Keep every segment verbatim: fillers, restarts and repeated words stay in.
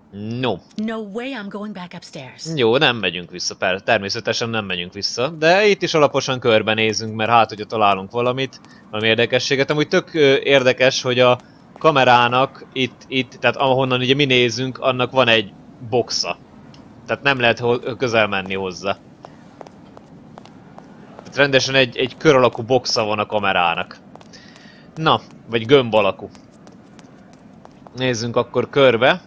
No. No way I'm going back upstairs. Jó, nem megyünk vissza, per természetesen nem megyünk vissza, de itt is alaposan körbenézünk, mert hát, hogyha találunk valamit, valami érdekességet. Amúgy tök ö, érdekes, hogy a kamerának itt, itt, tehát ahonnan ugye mi nézünk, annak van egy boxa. Tehát nem lehet közel menni hozzá. Tehát rendesen egy, egy kör alakú boxa van a kamerának. Na, vagy gömb alakú. Nézzünk akkor körbe.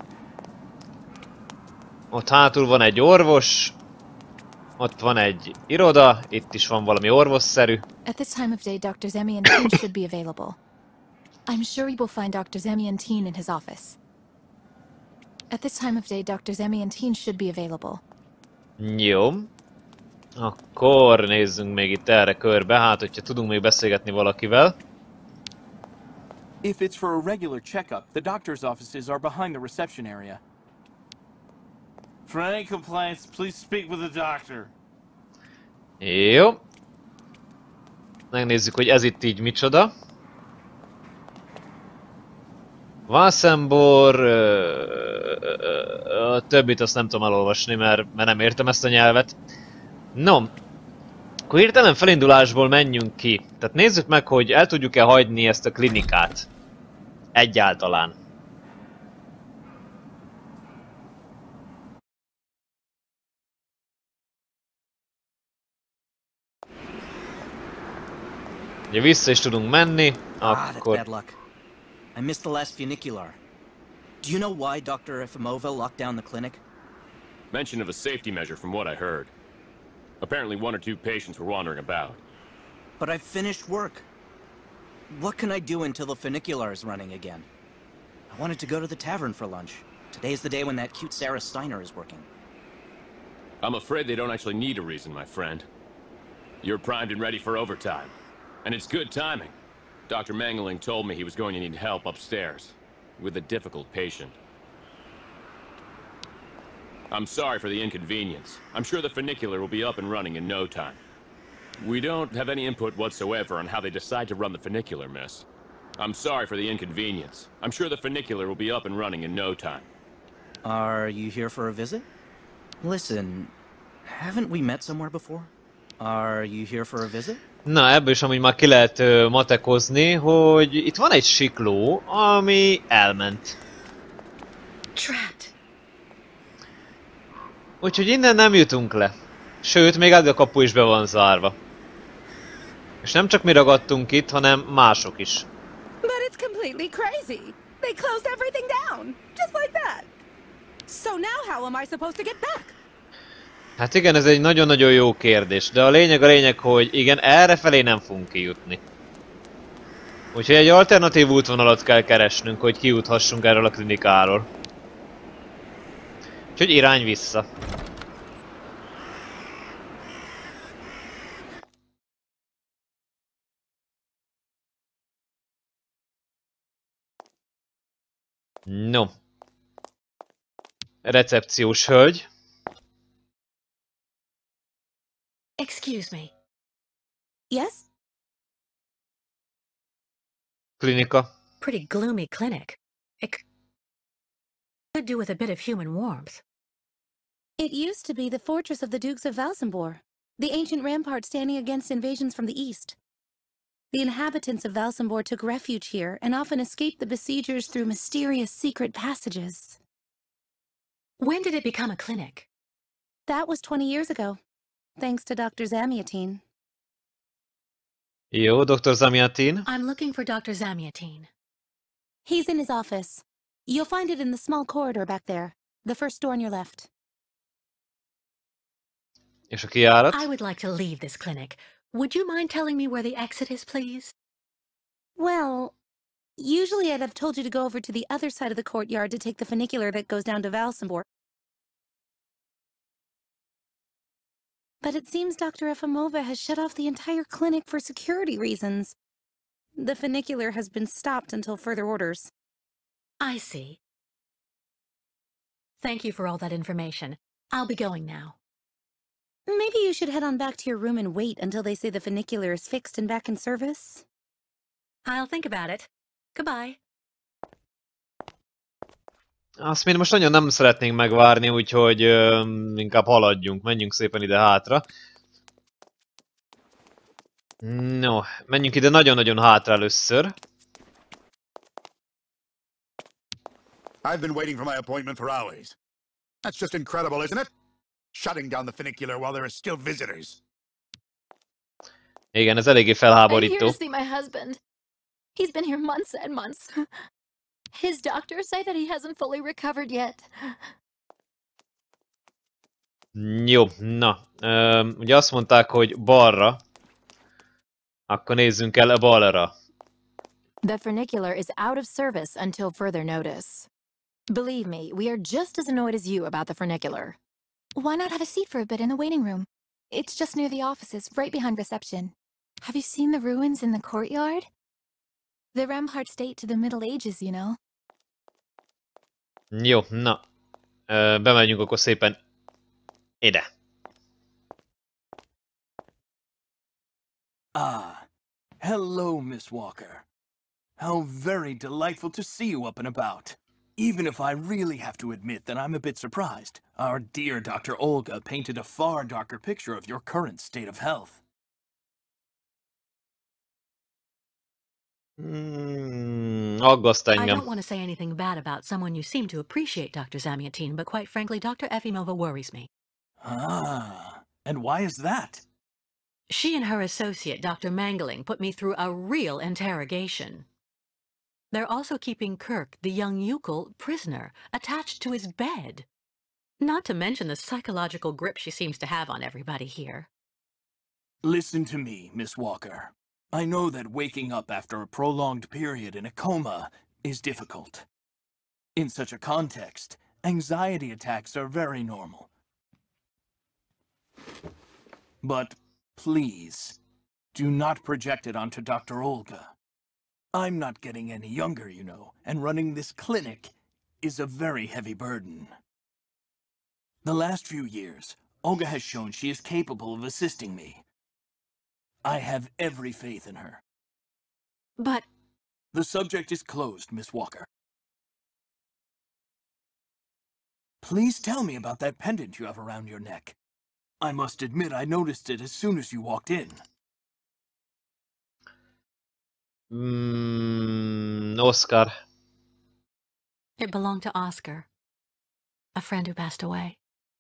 Ott hátul van egy orvos. Ott van egy iroda. Itt is van valami orvosszerű. At this time of day, Doctor Zamiantine should be available. I'm sure you will find Doctor Zamiantine in his office. At this time of day, Doctor Zamiantine should be available. Jó. Akkor nézzünk még itt erre körbe, hát hogyha tudunk még beszélgetni valakivel. If it's for a regular checkup, the doctor's offices are behind the reception area. For any complaints, please speak with the doctor. Jó. Megnézzük, hogy ez itt így micsoda. Valszembor... A többit azt nem tudom elolvasni, mert, mert nem értem ezt a nyelvet. No. Akkor hirtelen felindulásból menjünk ki. Tehát nézzük meg, hogy el tudjuk-e hagyni ezt a klinikát. Egyáltalán. Ugye vissza is tudunk menni, akkor... Ah, bad luck. I missed the last funicular. Do you know why Doctor Efimova locked down the clinic? Mention of a safety measure from what I heard. Apparently one or two patients were wandering about. But I've finished work. What can I do until the funicular is running again? I wanted to go to the tavern for lunch. Today's the day when that cute Sarah Steiner is working. I'm afraid they don't actually need a reason, my friend. You're primed and ready for overtime. And it's good timing. Doctor Mangling told me he was going to need help upstairs. With a difficult patient. I'm sorry for the inconvenience. I'm sure the funicular will be up and running in no time. We don't have any input whatsoever on how they decide to run the funicular, miss. I'm sorry for the inconvenience. I'm sure the funicular will be up and running in no time. Are you here for a visit? Listen, haven't we met somewhere before? Are you here for a visit? Na, ebből is amúgy már ki lehet uh, matekozni, hogy itt van egy sikló, ami elment. Trapped. Úgyhogy innen nem jutunk le. Sőt, még a kapu is be van zárva. És nem csak mi ragadtunk itt, hanem mások is. But it's completely crazy. They closed everything down, just like that. So now how am I supposed to get back? Hát igen, ez egy nagyon-nagyon jó kérdés, de a lényeg a lényeg, hogy igen, errefelé nem fogunk kijutni. Úgyhogy egy alternatív útvonalat kell keresnünk, hogy kijuthassunk erről a klinikáról. Úgyhogy irány vissza. No. Recepciós hölgy. Excuse me. Yes? Klinika. Pretty gloomy clinic. It could do with a bit of human warmth. It used to be the fortress of the Dukes of Valsambor, the ancient rampart standing against invasions from the east. The inhabitants of Valsambor took refuge here and often escaped the besiegers through mysterious secret passages. When did it become a clinic? That was twenty years ago, thanks to Doctor Zamiatine. Jó, doktor Zamiatine. I'm looking for Doctor Zamiatine. He's in his office. You'll find it in the small corridor back there, the first door on your left. És a kijárat? I would like to leave this clinic. Would you mind telling me where the exit is, please? Well, usually I'd have told you to go over to the other side of the courtyard to take the funicular that goes down to Valsambor. But it seems Doctor Efimova has shut off the entire clinic for security reasons. The funicular has been stopped until further orders. I see. Thank you for all that information. I'll be going now. Maybe you should head on back to your room and wait until they say the funicular is fixed and back in service. I'll think about it. Goodbye. Azt még most nagyon nem szeretnénk megvárni, úgyhogy ö, inkább haladjunk, menjünk szépen ide hátra. No, menjünk ide nagyon-nagyon hátra először. I've been waiting for my appointment for hours. That's just incredible, isn't it? Shutting down the funicular while there are still visitors. Igen, ez eléggé I'm here felháborító. to see my husband. He's been here months and months. His doctors say that he hasn't fully recovered yet. Jó, na. Ö, ugye azt mondták, hogy balra. Akkor nézzünk el a balra. The funicular is out of service until further notice. Believe me, we are just as annoyed as you about the funicular. Why not have a seat for a bit in the waiting room? It's just near the offices, right behind reception. Have you seen the ruins in the courtyard? The ramparts date to the Middle Ages, you know. Jó, na. Ö, bemegyünk akkor szépen ide. Ah, hello, Miss Walker. How very delightful to see you up and about. Even if I really have to admit that I'm a bit surprised. Our dear Doctor Olga painted a far darker picture of your current state of health. Hmm, aggaszt I engem. don't want to say anything bad about someone you seem to appreciate, Doctor Zamiatine, but quite frankly, Doctor Efimova worries me. Ah, and why is that? She and her associate, Doctor Mangling, put me through a real interrogation. They're also keeping Kirk, the young Yukol, prisoner, attached to his bed. Not to mention the psychological grip she seems to have on everybody here. Listen to me, Miss Walker. I know that waking up after a prolonged period in a coma is difficult. In such a context, anxiety attacks are very normal. But please, do not project it onto Doctor Olga. I'm not getting any younger, you know, and running this clinic is a very heavy burden. The last few years, Olga has shown she is capable of assisting me. I have every faith in her. But The subject is closed, Miss Walker. Please tell me about that pendant you have around your neck. I must admit I noticed it as soon as you walked in. Mm, Oscar. it belonged to Oscar, a friend who passed away.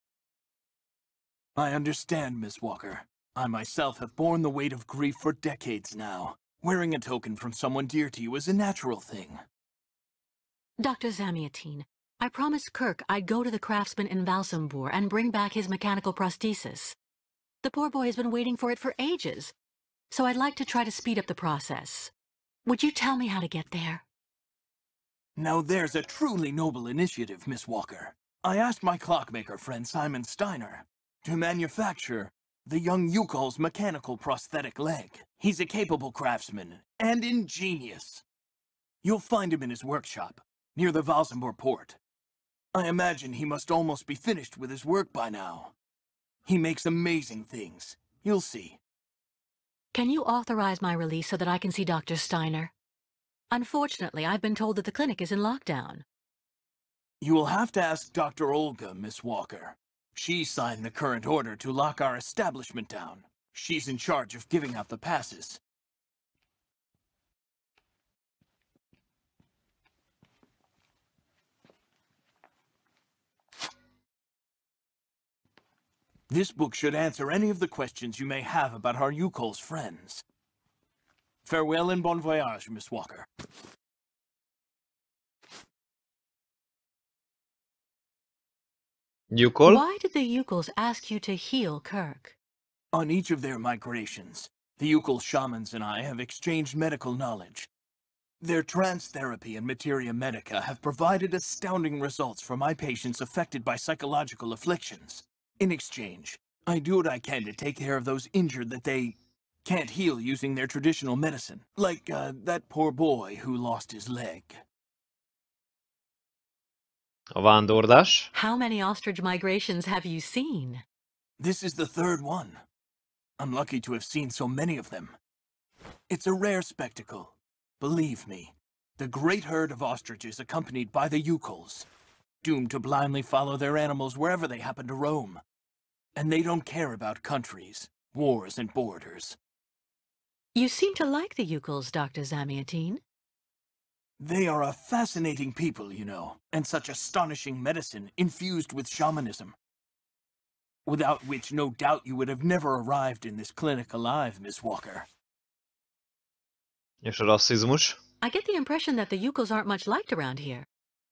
I understand, Miss Walker. I myself have borne the weight of grief for decades now. Wearing a token from someone dear to you is a natural thing. Doctor Zamiatine, I promised Kirk I'd go to the craftsman in Valsambur and bring back his mechanical prosthesis. The poor boy has been waiting for it for ages, so I'd like to try to speed up the process. Would you tell me how to get there? Now there's a truly noble initiative, Miss Walker. I asked my clockmaker friend Simon Steiner to manufacture the young Yukol's mechanical prosthetic leg. He's a capable craftsman and ingenious. You'll find him in his workshop, near the Valsambur port. I imagine he must almost be finished with his work by now. He makes amazing things. You'll see. Can you authorize my release so that I can see Doctor Steiner? Unfortunately, I've been told that the clinic is in lockdown. You will have to ask Doctor Olga, Miss Walker. She signed the current order to lock our establishment down. She's in charge of giving out the passes. This book should answer any of the questions you may have about our Yukol's friends. Farewell and bon voyage, Miss Walker. Yukol? Why did the Yukols ask you to heal Kirk? On each of their migrations, the Yukol shamans and I have exchanged medical knowledge. Their trance therapy and materia medica have provided astounding results for my patients affected by psychological afflictions. In exchange, I do what I can to take care of those injured that they can't heal using their traditional medicine, like uh, that poor boy who lost his leg. A vándordás. How many ostrich migrations have you seen? This is the third one. I'm lucky to have seen so many of them. It's a rare spectacle. Believe me, the great herd of ostriches accompanied by the Yukols. doomed to blindly follow their animals wherever they happen to roam. And they don't care about countries, wars, and borders. You seem to like the Yukals, Doctor Zamiatine. They are a fascinating people, you know, and such astonishing medicine infused with shamanism. Without which, no doubt, you would have never arrived in this clinic alive, Miss Walker. És a rasszizmus? I get the impression that the Yukals aren't much liked around here.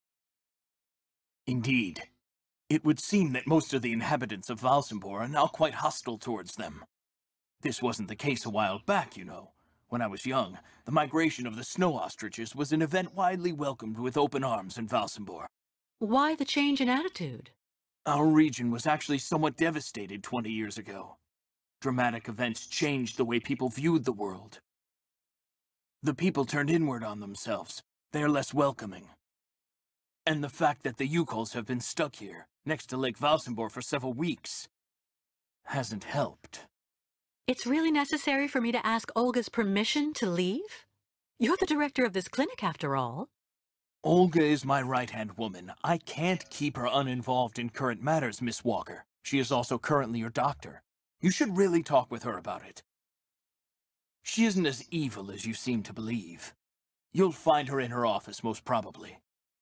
Indeed. It would seem that most of the inhabitants of Valsambor are now quite hostile towards them. This wasn't the case a while back, you know. When I was young, the migration of the snow ostriches was an event widely welcomed with open arms in Valsambor. Why the change in attitude? Our region was actually somewhat devastated twenty years ago. Dramatic events changed the way people viewed the world. The people turned inward on themselves. They are less welcoming. And the fact that the Yukals have been stuck here, next to Lake Valsambor for several weeks, hasn't helped. It's really necessary for me to ask Olga's permission to leave? You're the director of this clinic, after all. Olga is my right-hand woman. I can't keep her uninvolved in current matters, Miss Walker. She is also currently your doctor. You should really talk with her about it. She isn't as evil as you seem to believe. You'll find her in her office, most probably.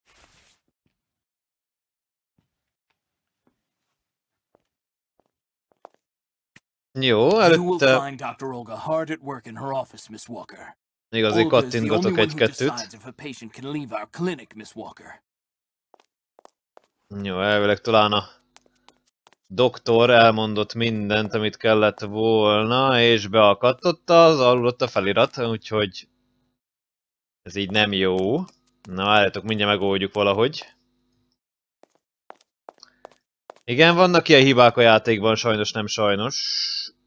Jó, You will előtte find Doctor Olga hard at work in her office, Miss Walker. még azért Olga is the only kattintgatok one who egy-kettőt. decides if a patient can leave our clinic, Miss Walker. Jó, elvileg talán a doktor elmondott mindent, amit kellett volna, és beakadtotta, az alul ott a felirat, úgyhogy ez így nem jó. Na, várjátok, mindjárt megoldjuk valahogy. Igen, vannak ilyen hibák a játékban, sajnos nem sajnos.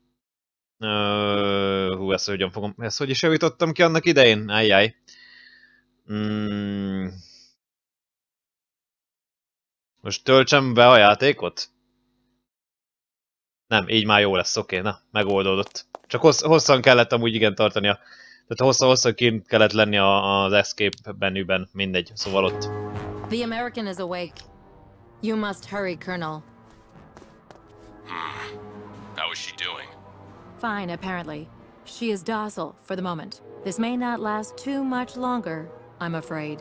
Uh, hú, ezt hogyan fogom... Ezt hogy is javítottam ki annak idején? Ajjaj. Mm. Most töltsem be a játékot? Nem, így már jó lesz, oké, okay, na, megoldódott. Csak hossz, hosszan kellett amúgy igen tartania. Tehát hosszan-hosszan kint kellett lenni az escape menüben, mindegy, szóval ott. The American is awake. You must hurry, Colonel. Hmm. How is she doing? Fine, apparently. She is docile for the moment. This may not last too much longer, I'm afraid.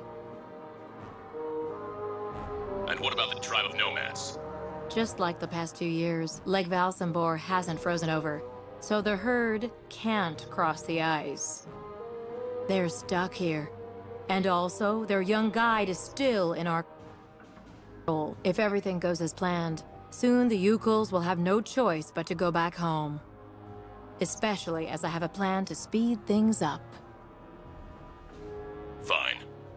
And what about the tribe of nomads? Just like the past two years, Lake Valsambor hasn't frozen over, so the herd can't cross the ice. They're stuck here. And also, their young guide is still in our control. If everything goes as planned, soon the Yukals will have no choice but to go back home. Especially as I have a plan to speed things up. Fine.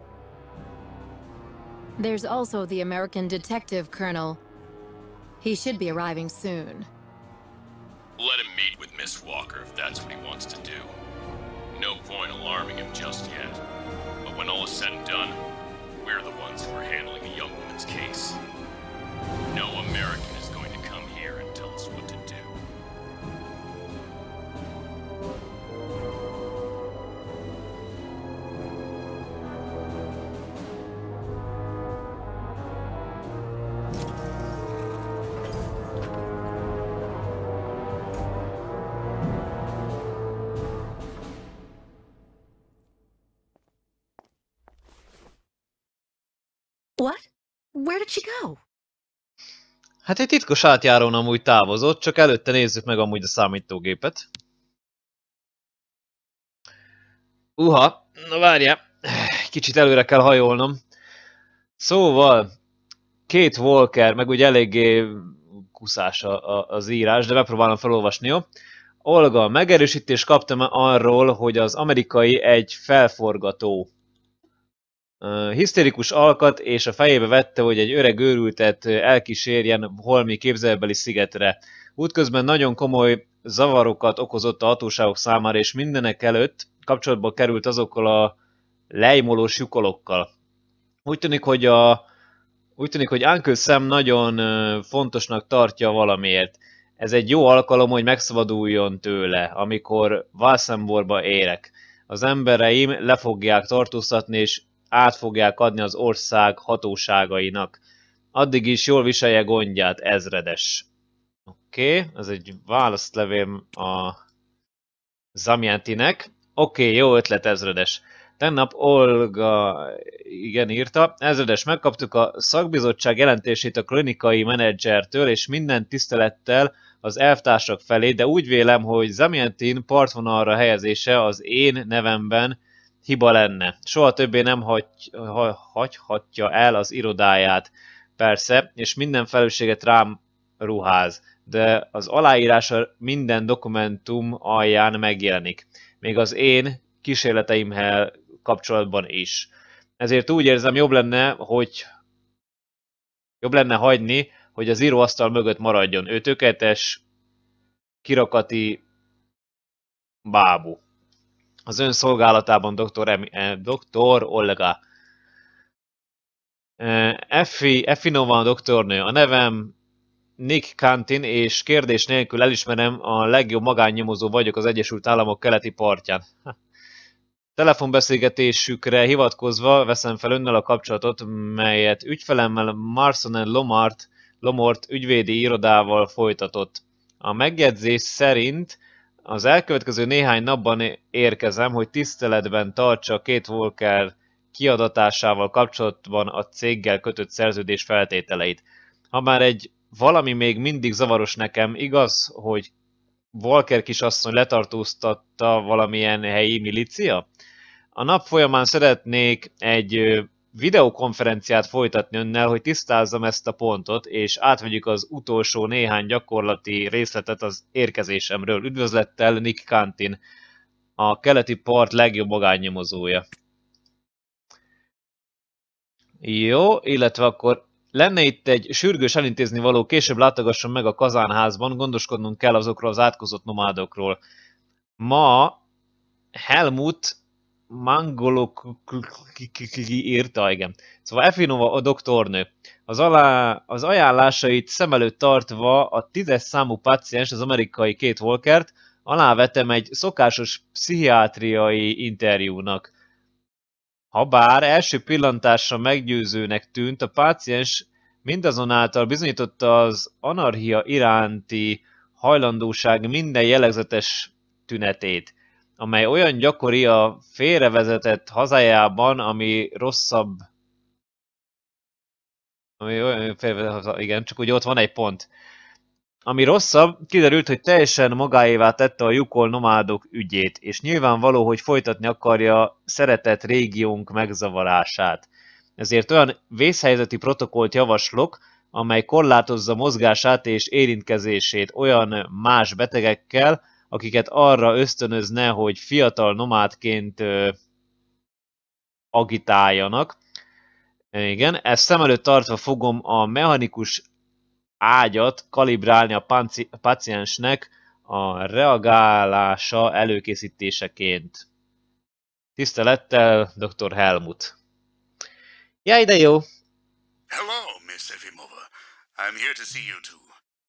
There's also the American detective, Colonel. He should be arriving soon. Let him meet with Miss Walker if that's what he wants to do. No point alarming him just yet. But when all is said and done, we're the ones who are handling the young woman's case. No American is going to come here and tell us what to do. What? Where did she go? Hát egy titkos átjárón amúgy távozott, csak előtte nézzük meg amúgy a számítógépet. Uha, na várjál, kicsit előre kell hajolnom. Szóval, Kate Walker, meg ugye eléggé kuszás az írás, de megpróbálom felolvasni, jó? Olga, megerősítést kaptam arról, hogy az amerikai egy felforgató. Uh, hisztérikus alkat, és a fejébe vette, hogy egy öreg őrültet elkísérjen holmi képzelbeli szigetre. Útközben nagyon komoly zavarokat okozott a hatóságok számára, és mindenek előtt kapcsolatba került azokkal a lejmolós lyukalokkal. Úgy tűnik, hogy a úgy tűnik, hogy Uncle Sam nagyon uh, fontosnak tartja valamiért. Ez egy jó alkalom, hogy megszabaduljon tőle, amikor Valsamborba érek. Az embereim le fogják tartóztatni, és át fogják adni az ország hatóságainak. addig is jól viselje gondját, ezredes. Oké, okay, ez egy válaszlevél a Zamietinek. Oké, okay, jó ötlet, ezredes. Tegnap Olga, igen, írta, ezredes, megkaptuk a szakbizottság jelentését a klinikai menedzsertől, és minden tisztelettel az elvtársak felé, de úgy vélem, hogy Zamietin partvonalra helyezése az én nevemben hiba lenne. Soha többé nem hagy, ha, hagyhatja el az irodáját, persze, és minden felelősséget rám ruház, de az aláírása minden dokumentum alján megjelenik, még az én kísérleteimmel kapcsolatban is. Ezért úgy érzem, jobb lenne, hogy jobb lenne hagyni, hogy az íróasztal mögött maradjon. Ő tökéletes kirakati bábú. Az ön szolgálatában, doktor, Emi, eh, doktor Olga. Eh, Effi, Effinova doktornő. A nevem Nick Cantin, és kérdés nélkül elismerem, a legjobb magánnyomozó vagyok az Egyesült Államok keleti partján. Telefonbeszélgetésükre hivatkozva veszem fel önnel a kapcsolatot, melyet ügyfelemmel Marson Lomart, Lomort ügyvédi irodával folytatott. A megjegyzés szerint az elkövetkező néhány napban érkezem, hogy tiszteletben tartsa két Walker kiadatásával kapcsolatban a céggel kötött szerződés feltételeit. Ha már egy valami még mindig zavaros nekem, igaz, hogy Walker kisasszony letartóztatta valamilyen helyi milícia? A nap folyamán szeretnék egy videokonferenciát folytatni önnel, hogy tisztázzam ezt a pontot, és átvegyük az utolsó néhány gyakorlati részletet az érkezésemről. Üdvözlettel, Nick Cantin, a keleti part legjobb magánnyomozója. Jó, illetve akkor lenne itt egy sürgős elintézni való, később látogasson meg a kazánházban, gondoskodnunk kell azokról az átkozott nomádokról. Ma Helmut Mangolok írta, igen. Szóval Effinova a doktornő. Az, alá, az ajánlásait szem előtt tartva a tízes számú páciens, az amerikai Kate Walkert alávetem egy szokásos pszichiátriai interjúnak. Habár első pillantásra meggyőzőnek tűnt, a páciens mindazonáltal bizonyította az anarchia iránti hajlandóság minden jellegzetes tünetét, amely olyan gyakori a félrevezetett hazájában, ami rosszabb... Ami olyan félrevezetett, igen, csak ugye ott van egy pont. Ami rosszabb, kiderült, hogy teljesen magáévá tette a Yukol nomádok ügyét, és nyilvánvaló, hogy folytatni akarja szeretett régiónk megzavarását. Ezért olyan vészhelyzeti protokollt javaslok, amely korlátozza mozgását és érintkezését olyan más betegekkel, akiket arra ösztönözne, hogy fiatal nomádként ö, agitáljanak. Igen, ezt szem előtt tartva fogom a mechanikus ágyat kalibrálni a, panci, a paciensnek a reagálása előkészítéseként. Tisztelettel, doktor Helmut. Jaj, de jó! Hello, Miss Efimova. I'm here to see you too.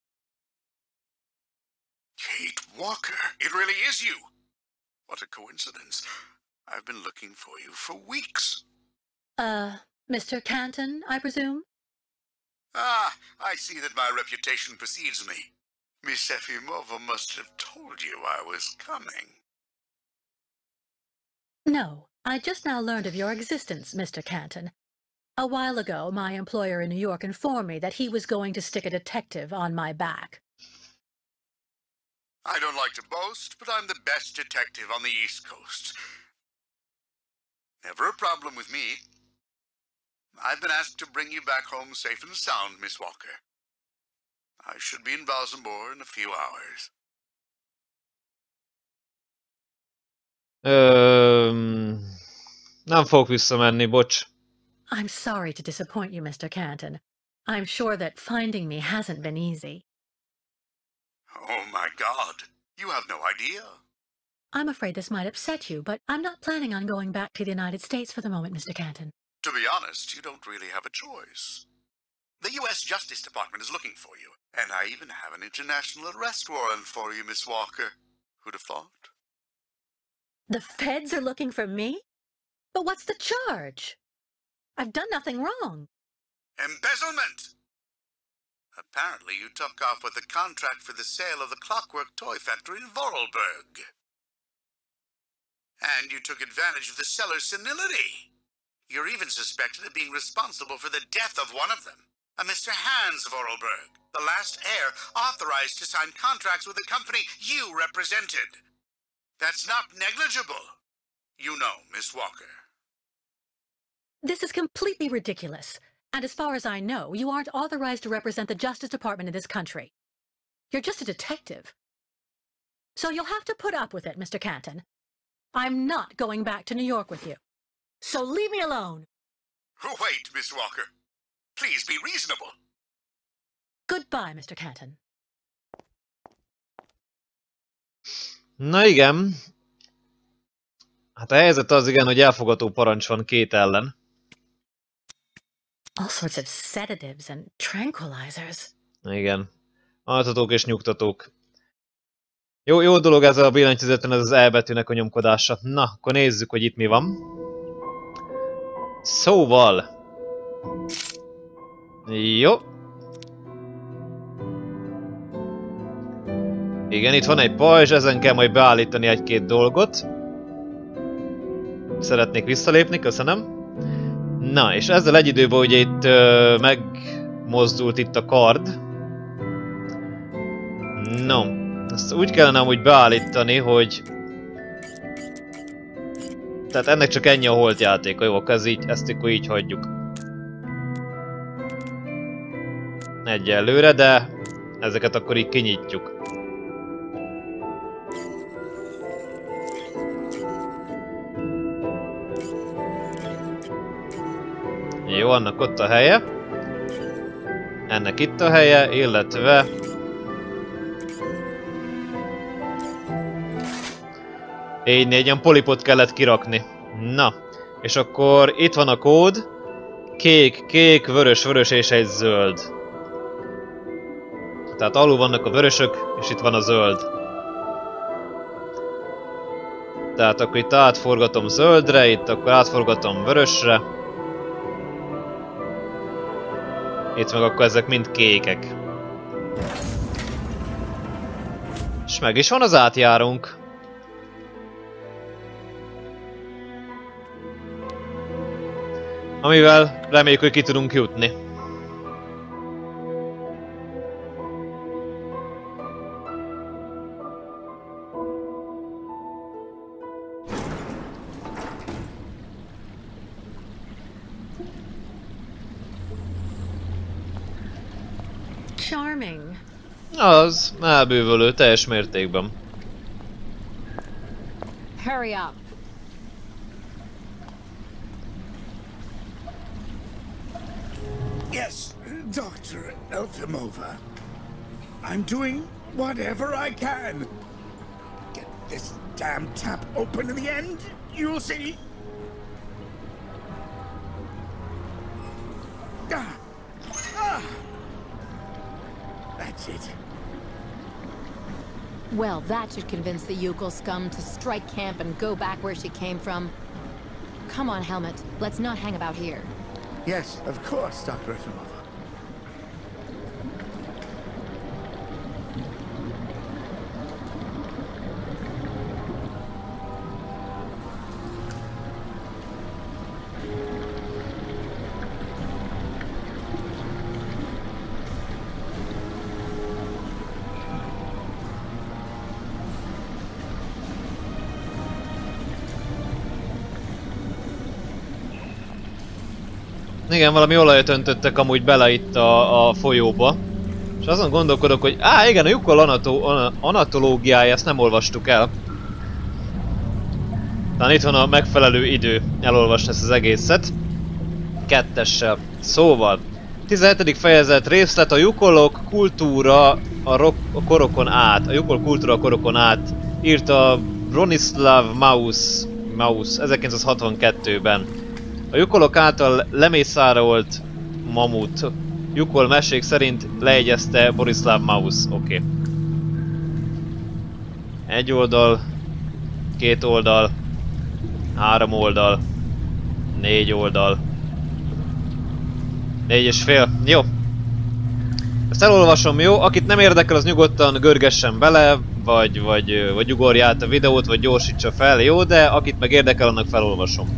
Kate Walker, it really is you! What a coincidence. I've been looking for you for weeks. Uh, Mister Canton, I presume? Ah, I see that my reputation precedes me. Miss Efimova must have told you I was coming. No, I just now learned of your existence, Mister Canton. A while ago, my employer in New York informed me that he was going to stick a detective on my back. I don't like to boast, but I'm the best detective on the East Coast. Never a problem with me. I've been asked to bring you back home safe and sound, Miss Walker. I should be in Valsambor in a few hours. Um, nem fogok visszamenni, bocs. I'm sorry to disappoint you, Mister Canton. I'm sure that finding me hasn't been easy. Oh my God, you have no idea. I'm afraid this might upset you, but I'm not planning on going back to the United States for the moment, Mister Canton. To be honest, you don't really have a choice. The U S Justice Department is looking for you, and I even have an international arrest warrant for you, Miss Walker. Who'd have thought? The feds are looking for me? But what's the charge? I've done nothing wrong. Embezzlement! Apparently you took off with the contract for the sale of the Clockwork Toy Factory in Vorarlberg. And you took advantage of the seller's senility. You're even suspected of being responsible for the death of one of them, a Mister Hans Vorarlberg, the last heir authorized to sign contracts with the company you represented. That's not negligible. You know, Miss Walker. This is completely ridiculous. And as far as I know, you aren't authorized to represent the Justice Department in this country. You're just a detective. So you'll have to put up with it, Mister Canton. I'm not going back to New York with you. So leave me alone. Wait, Miss Walker. Please be reasonable. Goodbye, Mister Canton. Na igen. Hát a helyzet az igen, hogy elfogató parancs van két ellen. All sorts of sedatives and tranquilizers. Igen. Altatók és nyugtatók. Jó, jó dolog ez a billentyűzeten, ez az E betűnek a nyomkodása. Na, akkor nézzük, hogy itt mi van. Szóval. Jó. Igen, itt van egy pajzs, ezen kell majd beállítani egy-két dolgot. Szeretnék visszalépni, köszönöm. Na, és ezzel egy időben ugye itt ö, megmozdult itt a kard. No, ezt úgy kellene amúgy beállítani, hogy... Tehát ennek csak ennyi a holtjátéka, jó, ez így, ezt akkor így hagyjuk. Egyelőre, de ezeket akkor így kinyitjuk. Jó, annak ott a helye. Ennek itt a helye, illetve... Így négyen polipot kellett kirakni. Na, és akkor itt van a kód. Kék, kék, vörös, vörös és egy zöld. Tehát alul vannak a vörösök, és itt van a zöld. Tehát akkor itt átforgatom zöldre, itt akkor átforgatom vörösre. Itt meg akkor ezek mind kékek. És meg is van az átjárunk. Amivel reméljük, hogy ki tudunk jutni. Charming. Az, elbűvölő, teljes mértékben. Hurry up. Yes, Doctor Elfimova. I'm doing whatever I can. Get this damn tap open in the end, you'll see. Ah. Ah. That's it. Well, that should convince the Yukol scum to strike camp and go back where she came from. Come on, Helmut. Let's not hang about here. Yes, of course, Doctor Efimova. Igen, valami olajat öntöttek amúgy bele itt a, a folyóba. És azon gondolkodok, hogy á, igen, a Yukol anato anatológiája, ezt nem olvastuk el. Tehát itt van a megfelelő idő elolvasni ezt az egészet. Kettessel. Szóval, tizenhetedik fejezet részlet, a Yukolok kultúra a, rok, a korokon át. A Yukol kultúra a korokon át. Írta Bronislav Maus, Maus ezerkilencszázhatvankettőben. A Yukolok által lemészárolt mamut. Yukol mesék szerint lejegyezte Borislav Maus. Oké. Okay. Egy oldal, két oldal, három oldal, négy oldal, négy és fél. Jó. Ezt elolvasom, jó? Akit nem érdekel, az nyugodtan görgessen bele, vagy, vagy, vagy ugorja át a videót, vagy gyorsítsa fel, jó? De akit meg érdekel, annak felolvasom.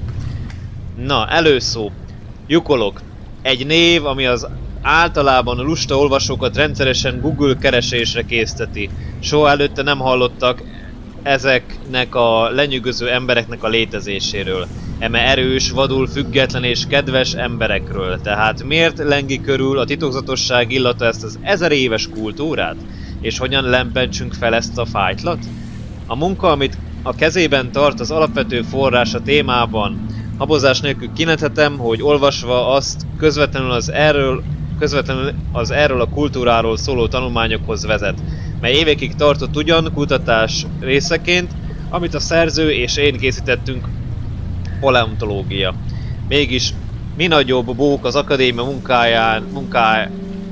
Na, előszó. Jukolok. Egy név, ami az általában a lusta olvasókat rendszeresen Google keresésre készteti. Soha előtte nem hallottak ezeknek a lenyűgöző embereknek a létezéséről. Eme erős, vadul független és kedves emberekről. Tehát miért lengi körül a titokzatosság illata ezt az ezer éves kultúrát? És hogyan lempentsünk fel ezt a fájtlat? A munka, amit a kezében tart, az alapvető forrás a témában. Habozás nélkül kijelenthetem, hogy olvasva azt közvetlenül az erről, közvetlenül az erről a kultúráról szóló tanulmányokhoz vezet, mely évekig tartott ugyan kutatás részeként, amit a szerző és én készítettünk, paleontológia. Mégis mi nagyobb bók az akadémia munkáján, munká,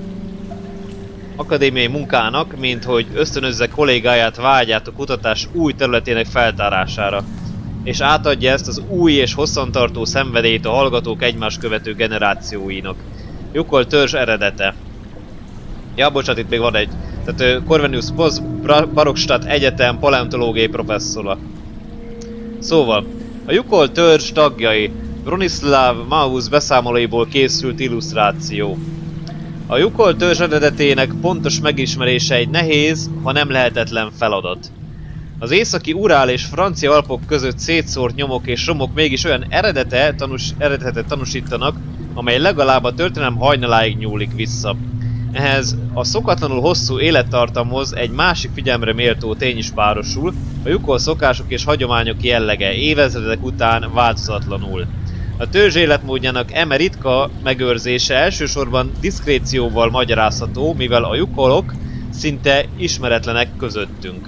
akadémiai munkának, mint hogy ösztönözze kollégáját vágyát a kutatás új területének feltárására, és átadja ezt az új és hosszantartó szenvedélyt a hallgatók egymás követő generációinak. Jukol törzs eredete. Ja, bocsánat, itt még van egy. Tehát Corvinus Posz, Barokstadt Egyetem paleontológiai professzora. Szóval, a Jukol törzs tagjai. Bronislav Maus beszámolóiból készült illusztráció. A Jukol törzs eredetének pontos megismerése egy nehéz, ha nem lehetetlen feladat. Az északi Urál és francia Alpok között szétszórt nyomok és romok mégis olyan eredete, tanús, eredetet tanúsítanak, amely legalább a történelem hajnaláig nyúlik vissza. Ehhez a szokatlanul hosszú élettartamhoz egy másik figyelemre méltó tény is párosul, a Jukol szokások és hagyományok jellege évezredek után változatlanul. A törzs életmódjának eme ritka megőrzése elsősorban diszkrécióval magyarázható, mivel a Jukolok szinte ismeretlenek közöttünk.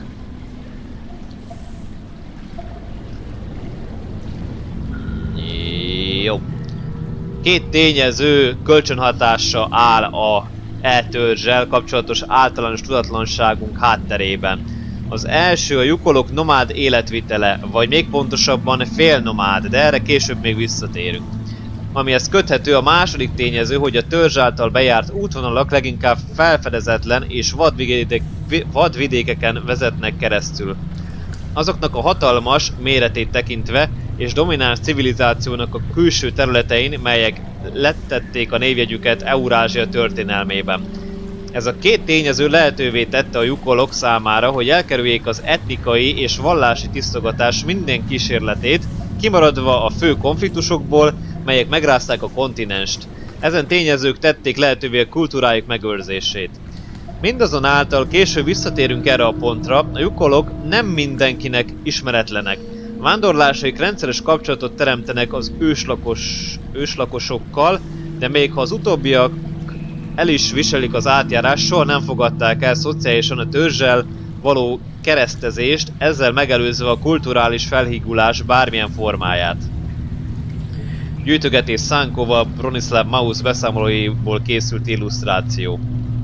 Jó. Két tényező kölcsönhatása áll a e-törzsel kapcsolatos általános tudatlanságunk hátterében. Az első a Jukolok nomád életvitele, vagy még pontosabban félnomád, de erre később még visszatérünk. Amihez köthető a második tényező, hogy a törzs által bejárt útvonalak leginkább felfedezetlen és vadvidék, vadvidékeken vezetnek keresztül. Azoknak a hatalmas méretét tekintve és domináns civilizációnak a külső területein, melyek lettették a névjegyüket Eurázsia történelmében. Ez a két tényező lehetővé tette a Jukolok számára, hogy elkerüljék az etnikai és vallási tisztogatás minden kísérletét, kimaradva a fő konfliktusokból, melyek megrázták a kontinenst. Ezen tényezők tették lehetővé a kultúrájuk megőrzését. Mindazonáltal később visszatérünk erre a pontra, a Jukolok nem mindenkinek ismeretlenek. Vándorlásaik rendszeres kapcsolatot teremtenek az őslakos, őslakosokkal, de még ha az utóbbiak el is viselik az átjárás, soha nem fogadták el szociálisan a törzsel való keresztezést, ezzel megelőzve a kulturális felhígulás bármilyen formáját. Gyűjtögetés Szánkova, Bronislav Maus beszámolóiból készült illusztráció.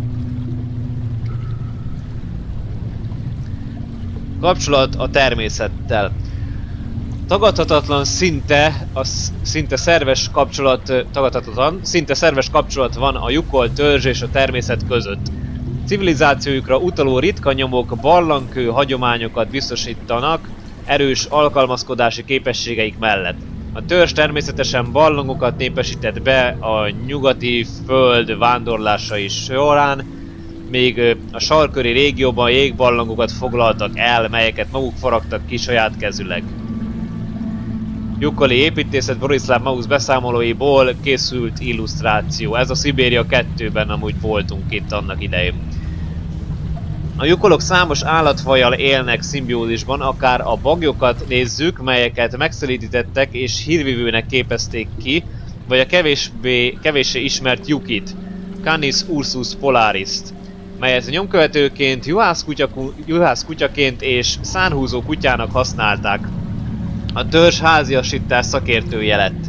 Kapcsolat a természettel. Tagadhatatlan szinte, a szinte szerves kapcsolat, tagadhatatlan, szinte szerves kapcsolat van a Jukol törzs és a természet között. Civilizációjukra utaló ritka nyomok barlangkő hagyományokat biztosítanak erős alkalmazkodási képességeik mellett. A törzs természetesen barlangokat népesített be a nyugati föld vándorlásai során, még a sarköri régióban jégbarlangokat foglaltak el, melyeket maguk faragtak ki saját kezüleg. Jukoli építészet Bronislav Maus beszámolóiból készült illusztráció. Ez a Szibéria kettőben amúgy voltunk itt annak idején. A Jukolok számos állatfajjal élnek szimbiózisban, akár a baglyokat nézzük, melyeket megszelídítettek és hírvivőnek képezték ki, vagy a kevésbé, kevéssé ismert Jukit, Canis ursus polaris-t, melyet nyomkövetőként, juhászkutyaként és szánhúzó kutyának használták. A törzs háziasítás szakértője lett.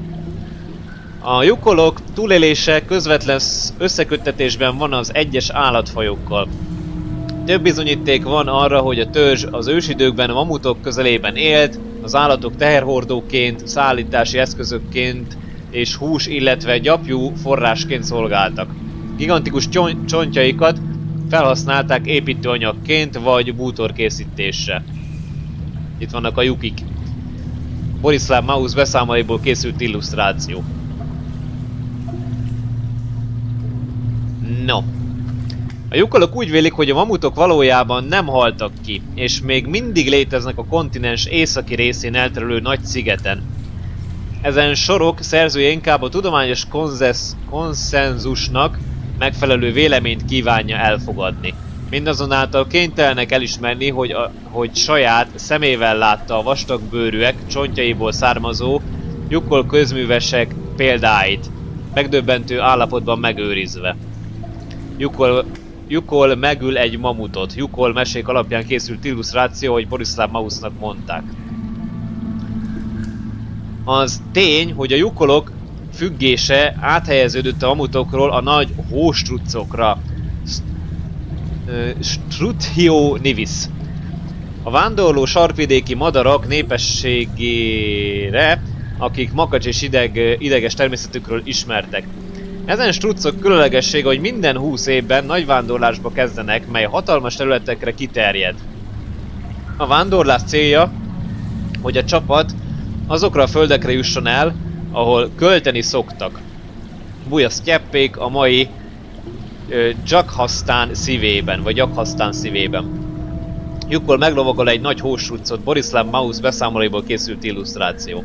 A Jukolok túlélése közvetlen összeköttetésben van az egyes állatfajokkal. Több bizonyíték van arra, hogy a törzs az ősidőkben a mamutok közelében élt, az állatok teherhordóként, szállítási eszközökként és hús, illetve gyapjú forrásként szolgáltak. gigantikus csontjaikat felhasználták építőanyagként vagy bútorkészítésre. Itt vannak a lyukik. Borislav Maus beszámolóiból készült illusztráció. No. A lyukolok úgy vélik, hogy a mamutok valójában nem haltak ki, és még mindig léteznek a kontinens északi részén elterülő nagy szigeten. Ezen sorok szerzője inkább a tudományos konzesz, konszenzusnak megfelelő véleményt kívánja elfogadni. Mindazonáltal kénytelenek elismerni, hogy, a, hogy saját szemével látta a vastagbőrűek csontjaiból származó lyukol közművesek példáit, megdöbbentő állapotban megőrizve. Lyukol, lyukol megül egy mamutot. Lyukol mesék alapján készült illusztráció, hogy Borislav Mausnak mondták. Az tény, hogy a lyukolok függése áthelyeződött a mamutokról a nagy hóstruccokra. Struthio nivis. A vándorló sarkvidéki madarak népességére, akik makacs és ideg, ideges természetükről ismertek. Ezen struccok különlegessége, hogy minden húsz évben nagy vándorlásba kezdenek, mely hatalmas területekre kiterjed. A vándorlás célja, hogy a csapat azokra a földekre jusson el, ahol költeni szoktak. Bujasztyeppék a mai Jakhasztán szívében, vagy Jakhasztán szívében. Lyukol meglovagol egy nagy hóstruccot, Borislav Maus beszámolóiból készült illusztráció.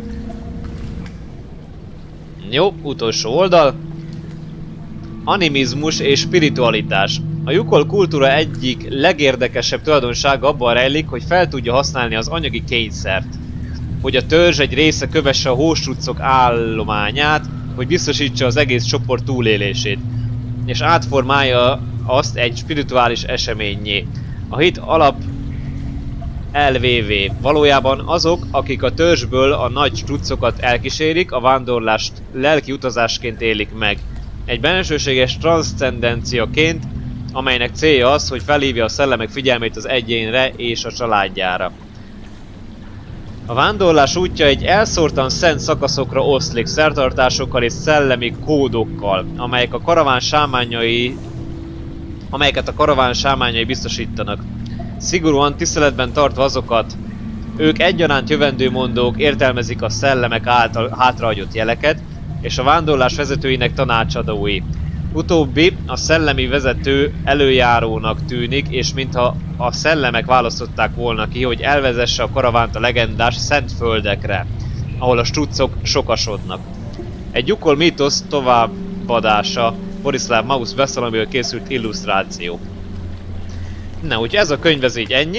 Jó, utolsó oldal. Animizmus és spiritualitás. A lyukol kultúra egyik legérdekesebb tulajdonsága abban rejlik, hogy fel tudja használni az anyagi kényszert. Hogy a törzs egy része kövesse a hóstruccok állományát, hogy biztosítsa az egész csoport túlélését. És átformálja azt egy spirituális eseményé. A hit alap el vé vé. Valójában azok, akik a törzsből a nagy struccokat elkísérik, a vándorlást lelki utazásként élik meg. Egy bensőséges transzcendenciaként, amelynek célja az, hogy felhívja a szellemek figyelmét az egyénre és a családjára. A vándorlás útja egy elszórtan szent szakaszokra oszlik, szertartásokkal és szellemi kódokkal, amelyek a karaván sámányai, amelyeket a karaván sámányai biztosítanak. Szigorúan tiszteletben tartva azokat, ők egyaránt jövendőmondók, értelmezik a szellemek által hátrahagyott jeleket, és a vándorlás vezetőinek tanácsadói. Utóbbi a szellemi vezető előjárónak tűnik, és mintha a szellemek választották volna ki, hogy elvezesse a karavánt a legendás szent földekre, ahol a struccok sokasodnak. Egy lyukol mítosz továbbadása, Borislav Maus beszámolóból készült illusztráció. Na, úgyhogy ez a könyv ez így ennyi.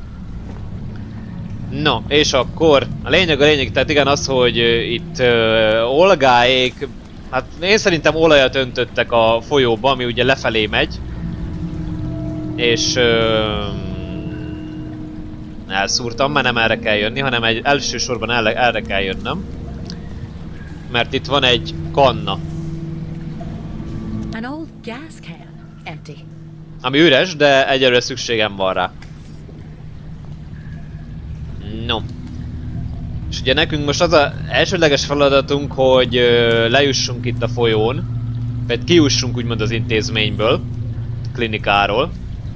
No, és akkor a lényeg a lényeg, tehát igen az, hogy uh, itt uh, Olgáék, hát én szerintem olajat öntöttek a folyóba, ami ugye lefelé megy. És uh, elszúrtam, mert nem erre kell jönni, hanem egy elsősorban erre, erre kell jönnöm. Mert itt van egy kanna. An old gas can, empty. Ami üres, de egyelőre szükségem van rá. No. És ugye nekünk most az az elsődleges feladatunk, hogy ö, lejussunk itt a folyón. Vagy kijussunk úgymond az intézményből. Klinikáról.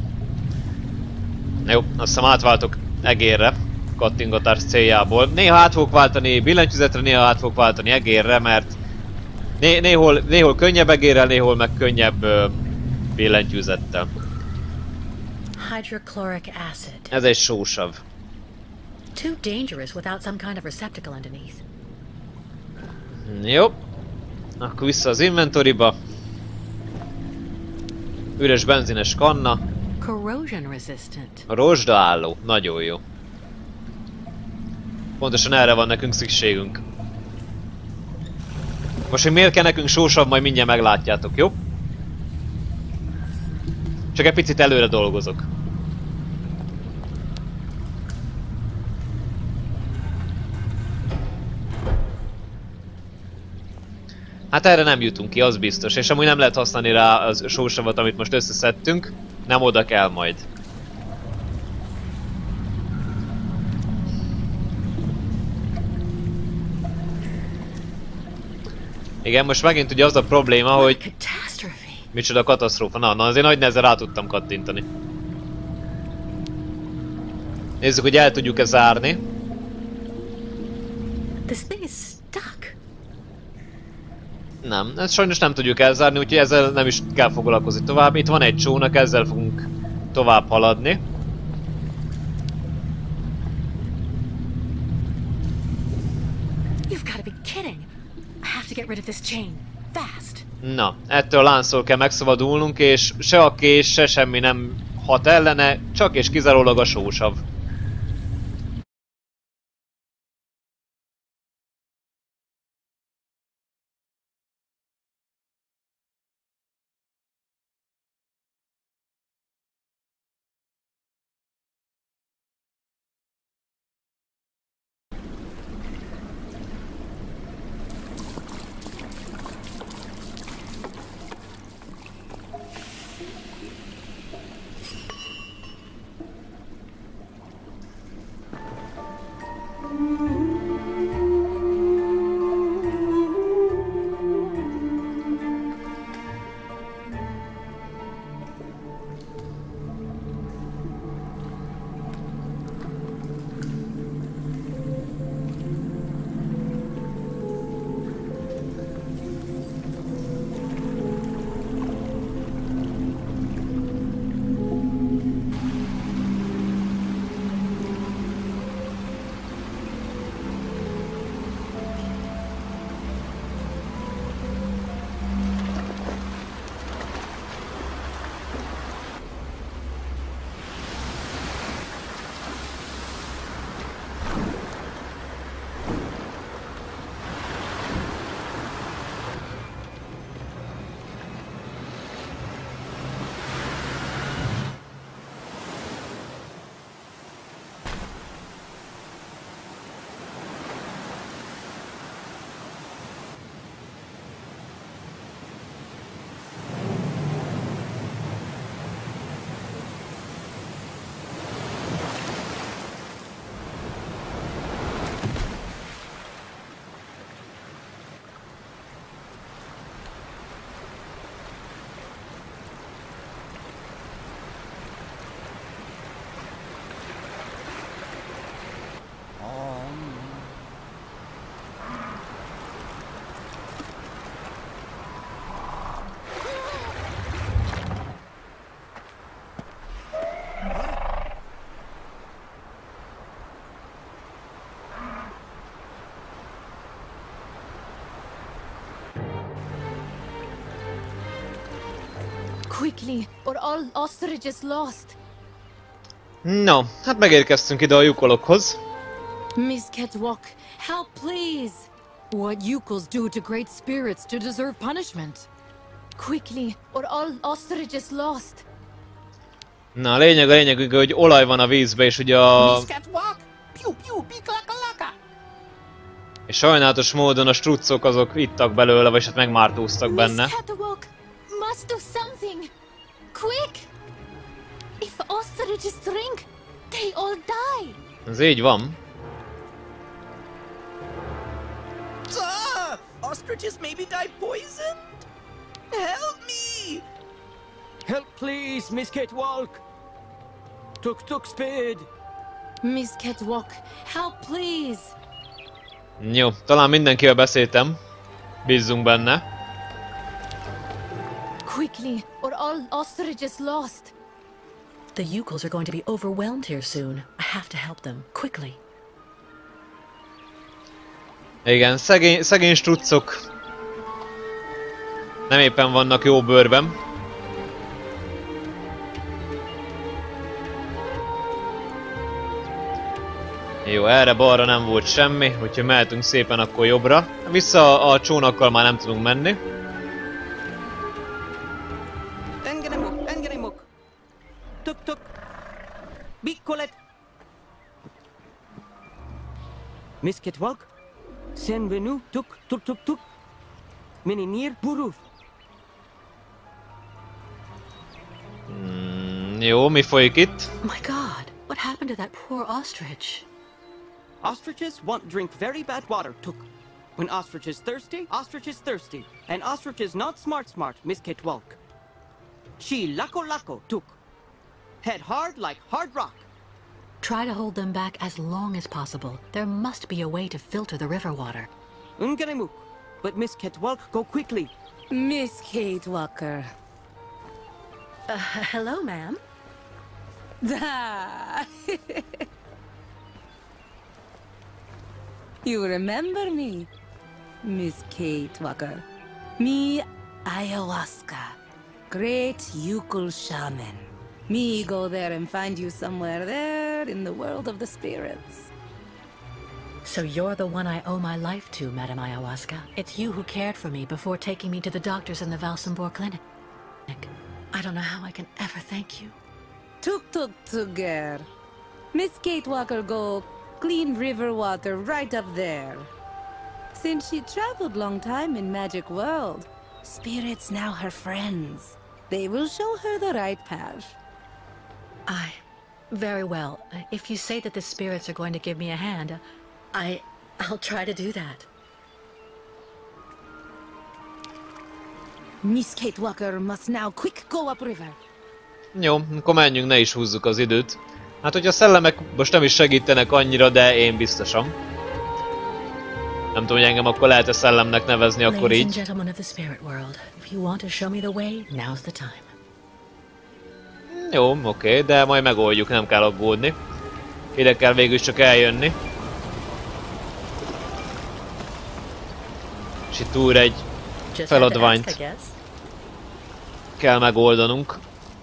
Jó, azt hiszem átváltok egérre. Kattingatás céljából. Néha át fogok váltani billentyűzetre, néha át fogok váltani egérre, mert né néhol, néhol könnyebb egérrel, néhol meg könnyebb ö, billentyűzettel. Hydrochloric acid. Ez egy sósav. Too dangerous without some kind of receptacle underneath. Jó. Akkor vissza az inventoriba. Üres benzines kanna. Corrosion resistant. Rozsdaálló. Nagyon jó. Pontosan erre van nekünk szükségünk. Most, hogy miért kell nekünk sósav, majd mindjárt meglátjátok, jó? Csak egy picit előre dolgozok. Hát erre nem jutunk ki, az biztos. És amúgy nem lehet használni rá az sósavat, amit most összeszedtünk. Nem oda kell majd. Igen, most megint ugye az a probléma, hogy Micsoda katasztrófa. Na, na azért nagy nehezen rá tudtam kattintani. Nézzük, hogy el tudjuk-e zárni. This thing is stuck. Nem, ezt sajnos nem tudjuk elzárni, úgyhogy ezzel nem is kell foglalkozni tovább. Itt van egy csónak, ezzel fogunk tovább haladni. You've got to be kidding. I have to get rid of this chain. Fast. Na, ettől a lánctól kell megszabadulnunk, és se a kés, se semmi nem hat ellene, csak és kizárólag a sósav. Quickly, or all ostrich is lost. No, hát megérkeztünk ide a lyukolokhoz. Miss Ketwalk, help please! What Yukals do to great spirits to deserve punishment? Quickly, or all ostrich is lost. Na, a lényeg a lényeg, hogy olaj van a vízbe, és ugye a... Miss Catwalk! Piu, piu, piklakalaka! És sajnálatos módon a struccok azok ittak belőle, vagy hát megmártóztak benne. Miss Catwalk must do something! Quick! If ostriches drink, they all die! Ez így van. Ah! Ostriches maybe die poisoned? Help me! Help please, Miss Catwalk! Tuk Tuk Spade! Miss Ketwalk, help please! Jó, talán mindenkivel beszéltem. Bízzunk benne. Quickly, or all ostrich is lost. The Yukals are going to be overwhelmed here soon. I have to help them, quickly. Igen, szegény, szegény struccok nem éppen vannak jó bőrben. Jó, erre-balra nem volt semmi, úgyhogy mehetünk szépen akkor jobbra. Vissza a csónakkal már nem tudunk menni. Engenemok, engenemok! Tuk tuk! Bikkolet! Miss Catwalk? Senvenu tuk tuk tuk tuk! Meninir buruf! Mm, jó, mi folyik itt? My God, what happened to that poor ostrich? Ostriches want drink very bad water, tuk. When ostrich is thirsty, ostrich is thirsty. And ostrich is not smart smart, Miss Catwalk. She lako lako tuk. Head hard like hard rock. Try to hold them back as long as possible. There must be a way to filter the river water. Unganemuk. But Miss Ketwalk, go quickly. Miss Kate Walker. Uh, hello, ma'am. Ah. You remember me, Miss Kate Walker? Me, ayahuasca. Great Yukul shaman. Me go there and find you somewhere there in the world of the spirits. So you're the one I owe my life to, Madame Ayahuasca. It's you who cared for me before taking me to the doctors in the Valsambor clinic. I don't know how I can ever thank you. Tuk tuk tuger. Miss Kate Walker go clean river water right up there. Since she traveled long time in magic world, spirits now her friends. They will show her the right path. I... Very well. If you say that the spirits are going to give me a hand, I... I'll try to do that. Miss Kate Walker must now quick go upriver. Jó, akkor menjünk, ne is húzzuk az időt. Hát, hogy a szellemek most nem is segítenek annyira, de én biztosan. Nem tudom, hogy engem akkor lehet-e szellemnek nevezni, akkor így. Ladies and gentlemen of the spirit world, if you want to show me the way, now's the time. Jó, oké, de majd megoldjuk, nem kell aggódni. Ide kell végül csak eljönni. És itt újra egy feladványt kell megoldanunk.